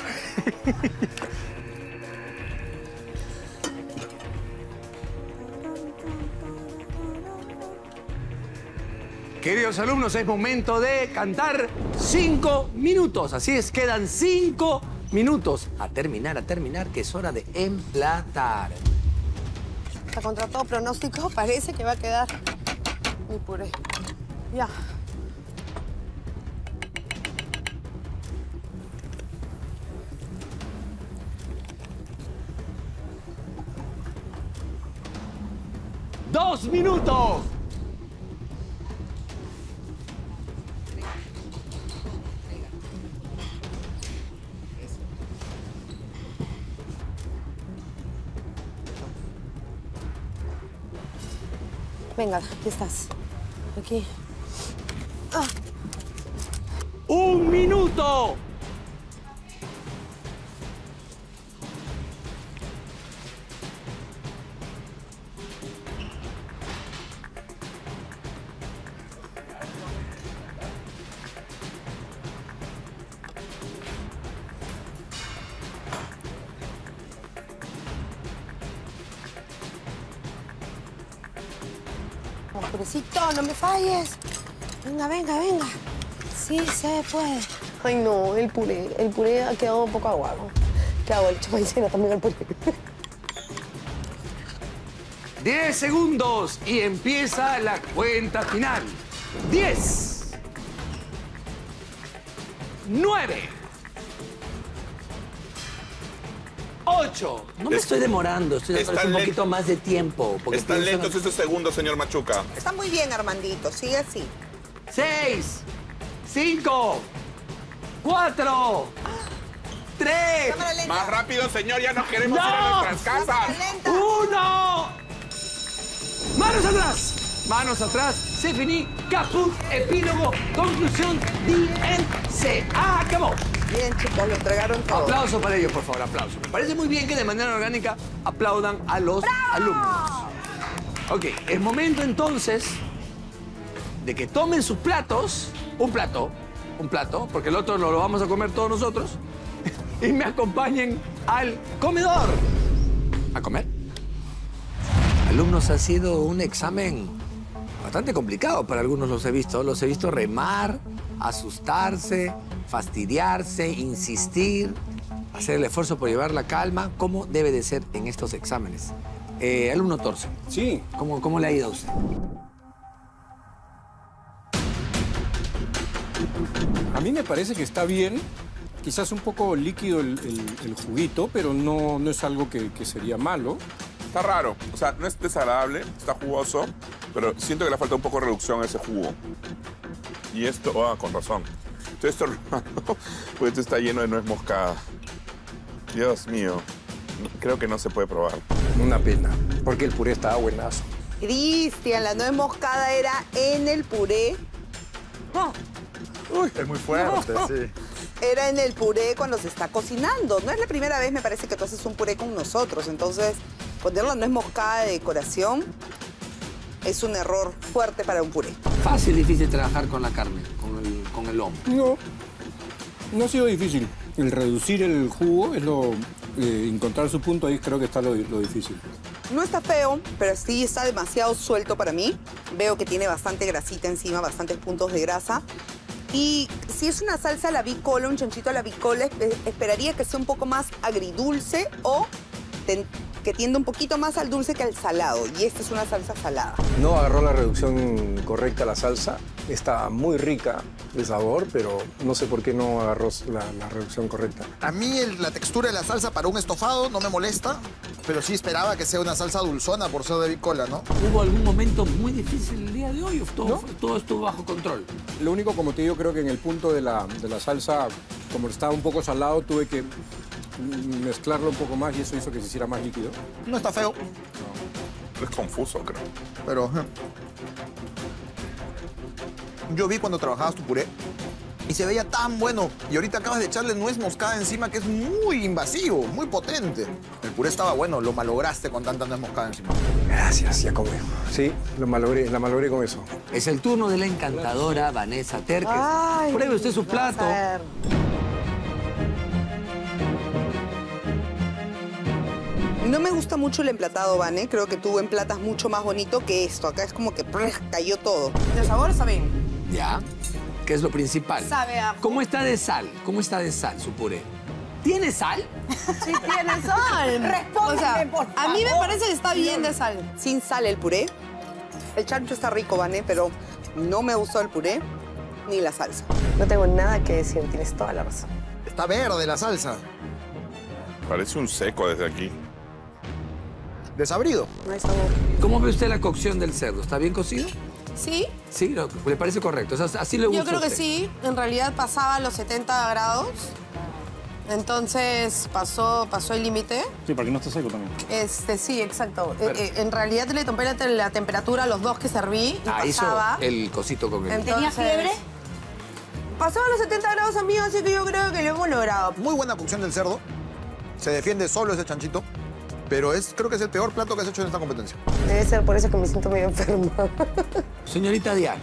Queridos alumnos, es momento de cantar cinco minutos. Así es, quedan cinco minutos. A terminar, a terminar, que es hora de emplatar. Hasta contra todo pronóstico parece que va a quedar mi puré. Ya. Dos minutos. Venga, aquí estás. Aquí. Ah. Un minuto. Purecito, no me falles. Venga, venga, venga. Sí, se puede. Ay, no, el puré. El puré ha quedado un poco aguado. ¿Qué hago? El maicena también al puré. Diez segundos y empieza la cuenta final. Diez. Nueve. Ocho. No me Es- estoy demorando, estoy dando Están un len- poquito más de tiempo. porque Están pienso- lentos esos segundos, señor Machuca. Está muy bien, Armandito. Sigue así. Seis. Cinco. Cuatro. Tres. Cámara lenta. Más rápido, señor, ya nos queremos ¡No! ir a nuestras casas. Cámara lenta. Uno. Manos atrás. Manos atrás. Se finí. Caput. Epílogo. Conclusión. The end. Se acabó. Bien, chicos, lo entregaron todo. Aplauso para ellos, por favor, aplauso. Me parece muy bien que de manera orgánica aplaudan a los alumnos. Ok, es momento entonces de que tomen sus platos, un plato, un plato, porque el otro lo, lo vamos a comer todos nosotros, y me acompañen al comedor. ¿A comer? Alumnos, ha sido un examen bastante complicado para algunos, los he visto. Los he visto remar, asustarse, fastidiarse, insistir, hacer el esfuerzo por llevar la calma, como debe de ser en estos exámenes. Eh, alumno Torce, Sí, ¿cómo, ¿cómo le ha ido a usted? a mí me parece que está bien. Quizás un poco líquido el, el- el juguito, pero no, no es algo que, que sería malo. Está raro. O sea, no es desagradable, está jugoso, pero siento que le falta un poco de reducción a ese jugo. Y esto, ah, con razón. Todo esto raro, pues esto está lleno de nuez moscada. Dios mío, creo que no se puede probar. Una pena, porque el puré estaba buenazo. Cristian, la nuez moscada era en el puré. No, Es muy fuerte, sí. era en el puré cuando se está cocinando. No es la primera vez, me parece, que tú haces un puré con nosotros. Entonces, poner la nuez moscada de decoración es un error fuerte para un puré. Fácil, difícil trabajar con la carne, con el, con el lomo. No, no ha sido difícil. El reducir el jugo es lo... eh, encontrar su punto ahí creo que está lo, lo difícil. No está feo, pero sí está demasiado suelto para mí. Veo que tiene bastante grasita encima, bastantes puntos de grasa. Y si es una salsa a la bicola, un chanchito a la bicola, espe- esperaría que sea un poco más agridulce o ten- que tiende un poquito más al dulce que al salado. Y esta es una salsa salada. No agarró la reducción correcta la salsa. Está muy rica de sabor, pero no sé por qué no agarró la, la reducción correcta. A mí el- la textura de la salsa para un estofado no me molesta, pero sí esperaba que sea una salsa dulzona por ser de bicola, ¿no? ¿Hubo algún momento muy difícil el día de hoy o todo, todo estuvo bajo control? Lo único, como te digo, creo que en el punto de la, de la salsa, como estaba un poco salado, tuve que mezclarlo un poco más y eso hizo que se hiciera más líquido. No está feo, Es confuso, creo. pero... eh. Yo vi cuando trabajabas tu puré y se veía tan bueno. Y ahorita acabas de echarle nuez moscada encima, que es muy invasivo, muy potente. El puré estaba bueno, lo malograste con tanta nuez moscada encima. Gracias, ya comí. Sí, lo malogré, la malogré con eso. Es el turno de la encantadora Vanessa Terques. Ay, Pruebe usted su plato. vamos a ver. No me gusta mucho el emplatado, Vane. Creo que tú emplatas mucho más bonito que esto. Acá es como que ¡prr! Cayó todo. De sabor está bien. Ya, que es lo principal. Sabe a... ¿Cómo está de sal? ¿Cómo está de sal su puré? ¿Tiene sal? Sí tiene sal. Respóndeme, O sea, por a mí me favor. parece que está bien de sal. Sin sal el puré. El chancho está rico, Vane, pero no me gustó el puré ni la salsa. No tengo nada que decir, tienes toda la razón. Está verde la salsa, Parece un seco desde aquí. desabrido. No hay sabor. ¿Cómo ve usted la cocción del cerdo? ¿Está bien cocido? Sí, Sí, lo- le parece correcto. O sea, así le gusta yo creo a que usted. sí. En realidad pasaba los setenta grados. Entonces pasó, pasó el límite. Sí, para que no esté seco también. Este, sí, exacto. Eh, eh, en realidad le tomé la, la temperatura a los dos que serví y Ah, hizo pasaba. el cosito con el... Entonces, ¿Tenía fiebre? Pasaba los setenta grados, amigo, así que yo creo que lo hemos logrado. Muy buena cocción del cerdo. Se defiende solo ese chanchito. Pero es, creo que es el peor plato que has hecho en esta competencia. Debe ser por eso que me siento medio enferma. Señorita Diana.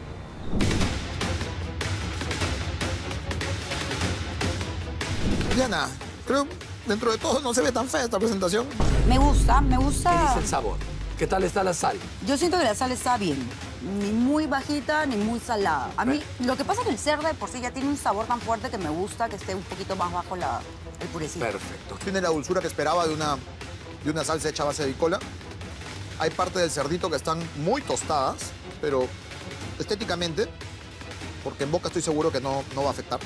Diana, creo dentro de todo no se ve tan fea esta presentación. Me gusta, me ¿Qué gusta. dice el sabor? ¿Qué tal está la sal? Yo siento que la sal está bien. Ni muy bajita, ni muy salada. A mí, lo que pasa es que el cerdo de por sí ya tiene un sabor tan fuerte que me gusta que esté un poquito más bajo la, el purecito. Perfecto. Tiene la dulzura que esperaba de una, de una salsa hecha a base de bicola. Hay parte del cerdito que están muy tostadas, pero estéticamente, porque en boca estoy seguro que no, no va a afectar.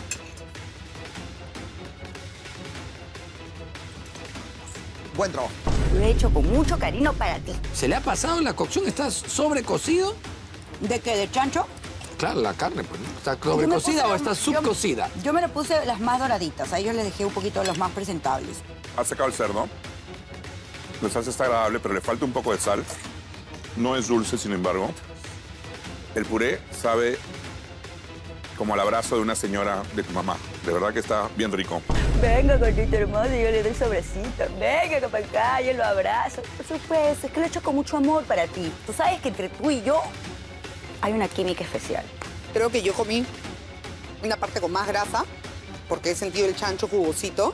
Buen trabajo. Lo he hecho con mucho cariño para ti. ¿Se le ha pasado la cocción? ¿Está sobrecocido? ¿De qué? ¿De chancho? Claro, la carne, pues, ¿no? ¿Está Yo me sobrecocida puse o está las- yo- subcocida? Yo, me le puse las más doraditas. A ellos les dejé un poquito los más presentables. Ha secado el cerdo. La salsa está agradable, pero le falta un poco de sal. No es dulce, sin embargo. El puré sabe como al abrazo de una señora de tu mamá. De verdad que está bien rico. Venga, gordito hermoso, yo le doy sobrecito. Venga, para acá, yo lo abrazo. Por supuesto, es que lo he hecho con mucho amor para ti. Tú sabes que entre tú y yo hay una química especial. Creo que yo comí una parte con más grasa, porque he sentido el chancho jugosito.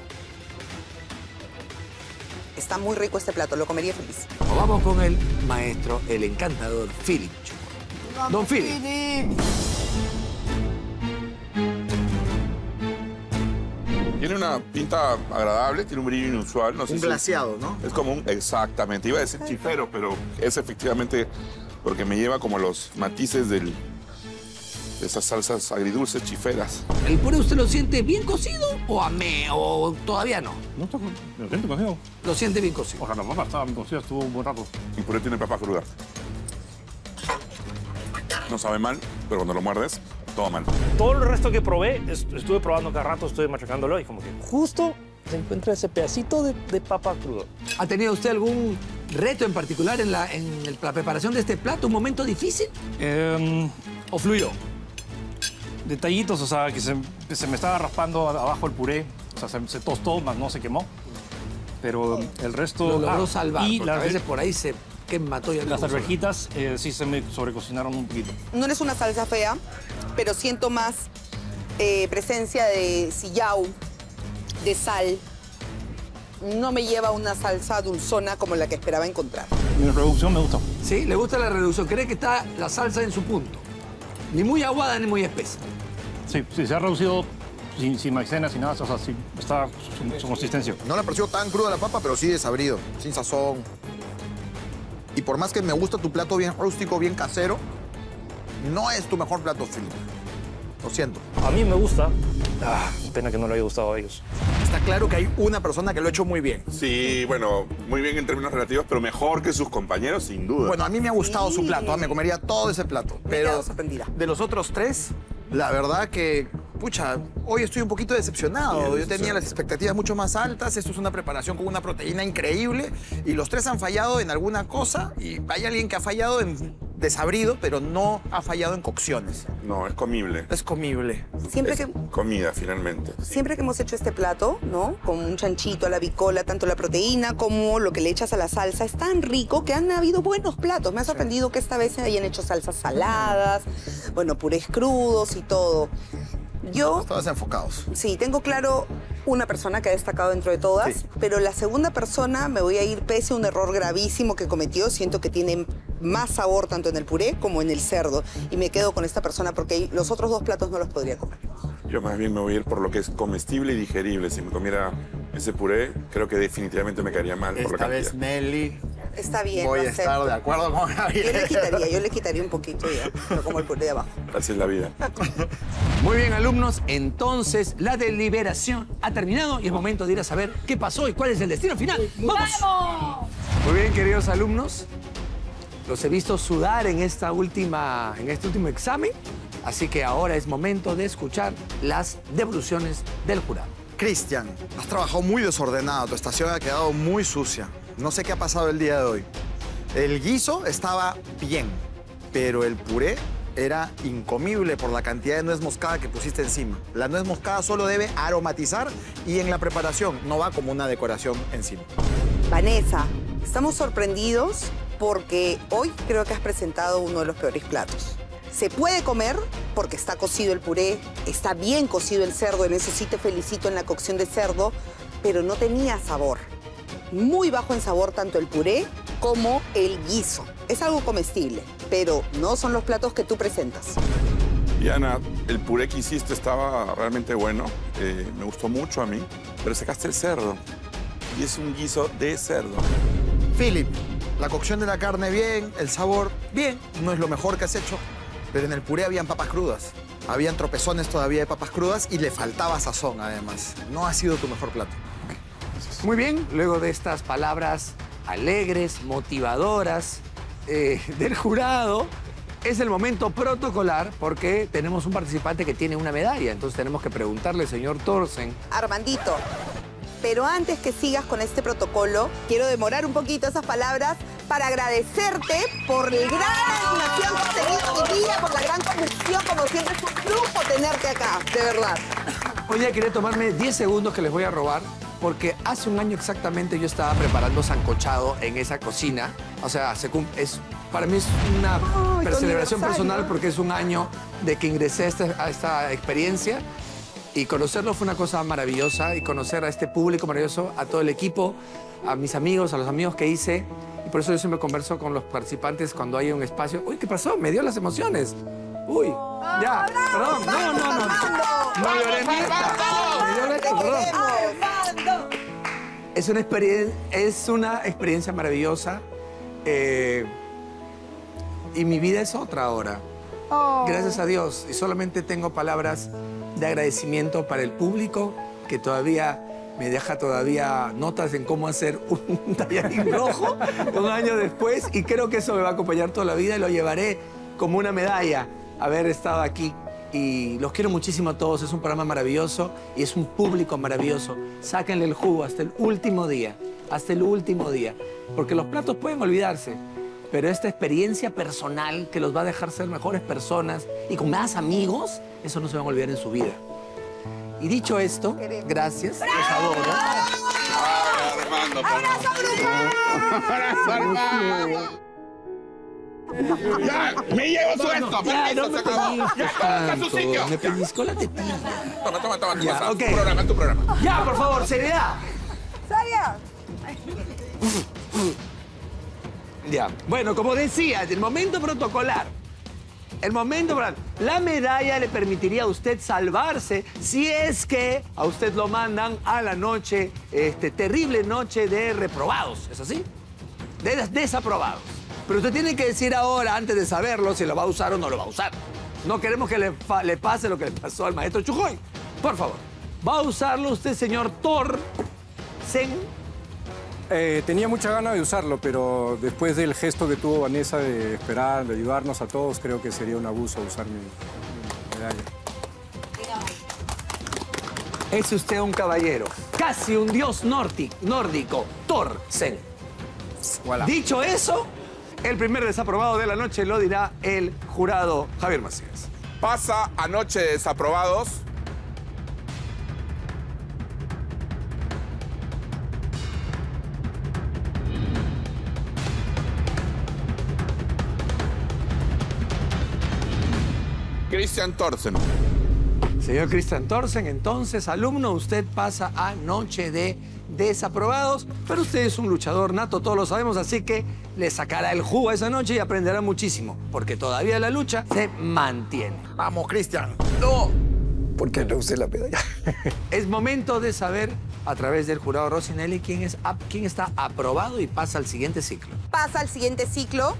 Está muy rico este plato, lo comería feliz. O vamos con el maestro, el encantador Philip Chu. Don Philip. Tiene una pinta agradable, tiene un brillo inusual. No sé Un si- glaseado, ¿no? Es como un... Exactamente. Iba a decir chifero, pero es efectivamente porque me lleva como los matices del, de esas salsas agridulces chiferas. ¿El puré usted lo siente bien cocido o a me o todavía no? No está lo siento cocido. Lo siente bien cocido. O sea, la papa estaba bien cocida, estuvo un buen rato. El puré tiene papa cruda. No sabe mal, pero cuando lo muerdes, todo mal. Todo el resto que probé, est- estuve probando cada rato, estuve machacándolo y como que justo se encuentra ese pedacito de, de papa cruda. ¿Ha tenido usted algún reto en particular en la, en el- la preparación de este plato? ¿Un momento difícil Em, o fluyó? detallitos, o sea, que se, que se me estaba raspando a- abajo el puré. O sea, se, se tostó, más no se quemó. Pero el resto... Lo logró ah, salvar, Y porque a las, veces por ahí se quema todo y las alverjitas eh, sí se me sobrecocinaron un poquito. No es una salsa fea, pero siento más eh, presencia de sillao, de sal. No me lleva una salsa dulzona como la que esperaba encontrar. Mi reducción me gustó. ¿Sí? ¿Le gusta la reducción? ¿Cree que está la salsa en su punto? Ni muy aguada ni muy espesa. Sí, sí, se ha reducido sin, sin maicena, sin nada, o sea, sí, está su, su consistencia. No le pareció tan cruda la papa, pero sí desabrido, sin sazón. Y por más que me gusta tu plato bien rústico, bien casero, no es tu mejor plato, Philip. Lo siento. A mí me gusta. Ah, pena que no le haya gustado a ellos. Está claro que hay una persona que lo ha hecho muy bien. Sí, bueno, muy bien en términos relativos, pero mejor que sus compañeros, sin duda. Bueno, a mí me ha gustado Sí. su plato, ¿ah? Me comería todo ese plato. Me Pero quedo sorprendida. de los otros tres, la verdad que, pucha, hoy estoy un poquito decepcionado. Yo tenía las expectativas mucho más altas. Esto es una preparación con una proteína increíble y los tres han fallado en alguna cosa y hay alguien que ha fallado en desabrido, pero no ha fallado en cocciones. No, es comible. Es comible. Siempre Es que, comida, finalmente. siempre que hemos hecho este plato, ¿no? Con un chanchito a la bicola, tanto la proteína como lo que le echas a la salsa, es tan rico que han habido buenos platos. Me ha sorprendido que esta vez se hayan hecho salsas saladas, bueno, purés crudos y todo. Yo, Todos enfocados. sí, tengo claro una persona que ha destacado dentro de todas, Sí. pero la segunda persona me voy a ir pese a un error gravísimo que cometió. Siento que tiene más sabor tanto en el puré como en el cerdo. Y me quedo con esta persona porque los otros dos platos no los podría comer. Yo más bien me voy a ir por lo que es comestible y digerible. Si me comiera ese puré, creo que definitivamente me caería mal por la Esta cantidad. vez, Nelly, Está bien, voy lo a estar acepto. de acuerdo con Yo Javier. le quitaría, yo le quitaría un poquito ya, pero como el puré de abajo. Así es la vida. Muy bien, alumnos, entonces la deliberación ha terminado y es momento de ir a saber qué pasó y cuál es el destino final. ¡Vamos! ¡Vamos! Muy bien, queridos alumnos, los he visto sudar en, esta última, en este último examen, así que ahora es momento de escuchar las devoluciones del jurado. Cristian, has trabajado muy desordenado, tu estación ha quedado muy sucia. No sé qué ha pasado el día de hoy. El guiso estaba bien, pero el puré era incomible por la cantidad de nuez moscada que pusiste encima. La nuez moscada solo debe aromatizar y en la preparación no va como una decoración encima. Vanessa, estamos sorprendidos porque hoy creo que has presentado uno de los peores platos. Se puede comer porque está cocido el puré, está bien cocido el cerdo, en eso sí te felicito en la cocción de cerdo, pero no tenía sabor. Muy bajo en sabor tanto el puré como el guiso. Es algo comestible, pero no son los platos que tú presentas. Y Ana, el puré que hiciste estaba realmente bueno. Eh, me gustó mucho a mí, pero sacaste el cerdo. Y es un guiso de cerdo. Philip, la cocción de la carne bien, el sabor bien, no es lo mejor que has hecho, pero en el puré habían papas crudas. Habían tropezones todavía de papas crudas y le faltaba sazón además. No ha sido tu mejor plato. Muy bien, luego de estas palabras alegres, motivadoras eh, del jurado, es el momento protocolar porque tenemos un participante que tiene una medalla. Entonces tenemos que preguntarle, señor Thorsen. Armandito, pero antes que sigas con este protocolo, quiero demorar un poquito esas palabras para agradecerte por la gran animación que has tenido hoy día, por la gran conducción, como siempre es un lujo tenerte acá, de verdad. Hoy día quería tomarme diez segundos que les voy a robar porque hace un año exactamente yo estaba preparando sancochado en esa cocina. O sea, se cum- es, para mí es una Ay, tu celebración aniversario. personal porque es un año de que ingresé a esta, a esta experiencia y conocerlo fue una cosa maravillosa y conocer a este público maravilloso, a todo el equipo, a mis amigos, a los amigos que hice. Y por eso yo siempre converso con los participantes cuando hay un espacio. Uy, ¿qué pasó? Me dio las emociones. Uy, ya, perdón. No, no, no. No lloré, Mirta. Me dio la- perdón. Armando. Es una, experien- es una experiencia maravillosa eh, y mi vida es otra ahora. Gracias a Dios. Y solamente tengo palabras de agradecimiento para el público que todavía me deja todavía notas en cómo hacer un tallarín rojo un año después y creo que eso me va a acompañar toda la vida y lo llevaré como una medalla haber estado aquí. Y los quiero muchísimo a todos, es un programa maravilloso y es un público maravilloso. Sáquenle el jugo hasta el último día, hasta el último día. Porque los platos pueden olvidarse, pero esta experiencia personal que los va a dejar ser mejores personas y con más amigos, eso no se van a olvidar en su vida. Y dicho esto, gracias, los adoro. Armando, Ya, me llevo su esto. Ya, Permiso, no me se acabó. pellizcas Ya, está en su tanto, sitio. me Ya. pellizcó la tetilla. Toma, toma, toma. Ya, Ya, ok. Tu programa, es tu programa. Ya, por favor, seriedad. Saya. Ya, bueno, como decía, el momento protocolar. El momento para... La medalla le permitiría a usted salvarse si es que a usted lo mandan a la noche, este, terrible noche de reprobados. ¿Es así? De des- desaprobados. Pero usted tiene que decir ahora, antes de saberlo, si lo va a usar o no lo va a usar. No queremos que le, fa- le pase lo que le pasó al maestro Chujoy. Por favor. ¿Va a usarlo usted, señor Thor Sen? Eh, tenía mucha ganas de usarlo, pero después del gesto que tuvo Vanessa de esperar, de ayudarnos a todos, creo que sería un abuso usar mi, mi medalla. Es usted un caballero, casi un dios nórdico, nórdico Thor Sen. Voilà. Dicho eso, el primer desaprobado de la noche lo dirá el jurado Javier Macías. Pasa a noche de desaprobados. Christian Thorsen. Señor Christian Thorsen, entonces, alumno, usted pasa a noche de desaprobados, pero usted es un luchador nato, todos lo sabemos, así que le sacará el jugo esa noche y aprenderá muchísimo, porque todavía la lucha se mantiene. Vamos, Cristian. ¡No! ¿Por qué no usé la medalla? Es momento de saber, a través del jurado Rossinelli, quién, es, ap- quién está aprobado y pasa al siguiente ciclo. Pasa al siguiente ciclo.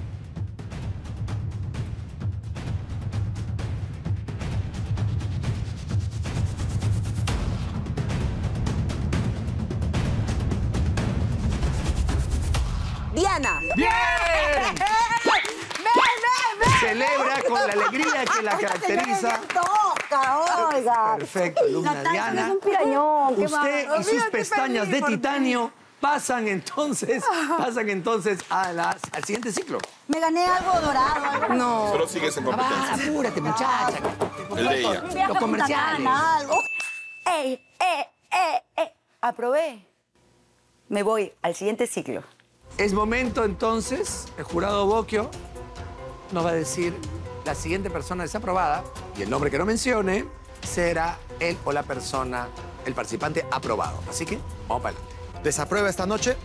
Diana. ¡Bien! ¡Ven, ven, ven! Celebra con la alegría que la caracteriza. Toca, oiga. Perfecto, alumna Natalia, Diana. es un pirañón. ¿Qué Usted va? y sus Olvídate, pestañas de feliz por mí. titanio pasan entonces, pasan entonces a las, al siguiente ciclo. Me gané algo dorado. Algo. No. Solo sigues en Ah, competencia. apúrate, muchacha. El de ella. Un viaje Los a Punta comerciales. Cana, algo. ¡Ey, eh, eh, eh! Aprobé. Me voy al siguiente ciclo. Es momento entonces, el jurado Bocchio nos va a decir la siguiente persona desaprobada y el nombre que no mencione será él o la persona, el participante aprobado. Así que vamos para adelante. Desaprueba esta noche.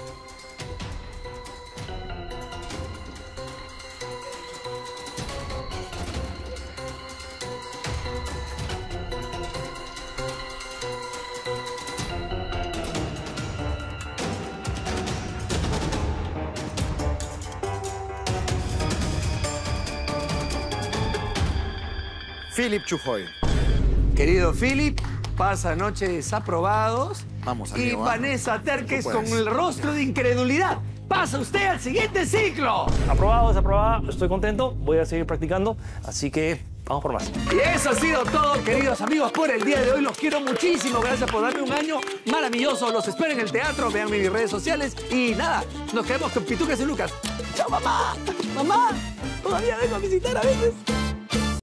Philip Chujoy. Querido Philip, pasa noche desaprobados. Vamos, Y amigo, ¿ah? Vanessa Terques Tú con puedes. el rostro de incredulidad. Pasa usted al siguiente ciclo. Aprobado, desaprobado, estoy contento, voy a seguir practicando, así que vamos por más. Y eso ha sido todo, queridos amigos, por el día de hoy. Los quiero muchísimo. Gracias por darme un año maravilloso. Los espero en el teatro. Vean mis redes sociales. Y nada, nos quedamos con Pitucas y Lucas. ¡Chao, mamá! ¡Mamá! Todavía vengo a visitar a veces.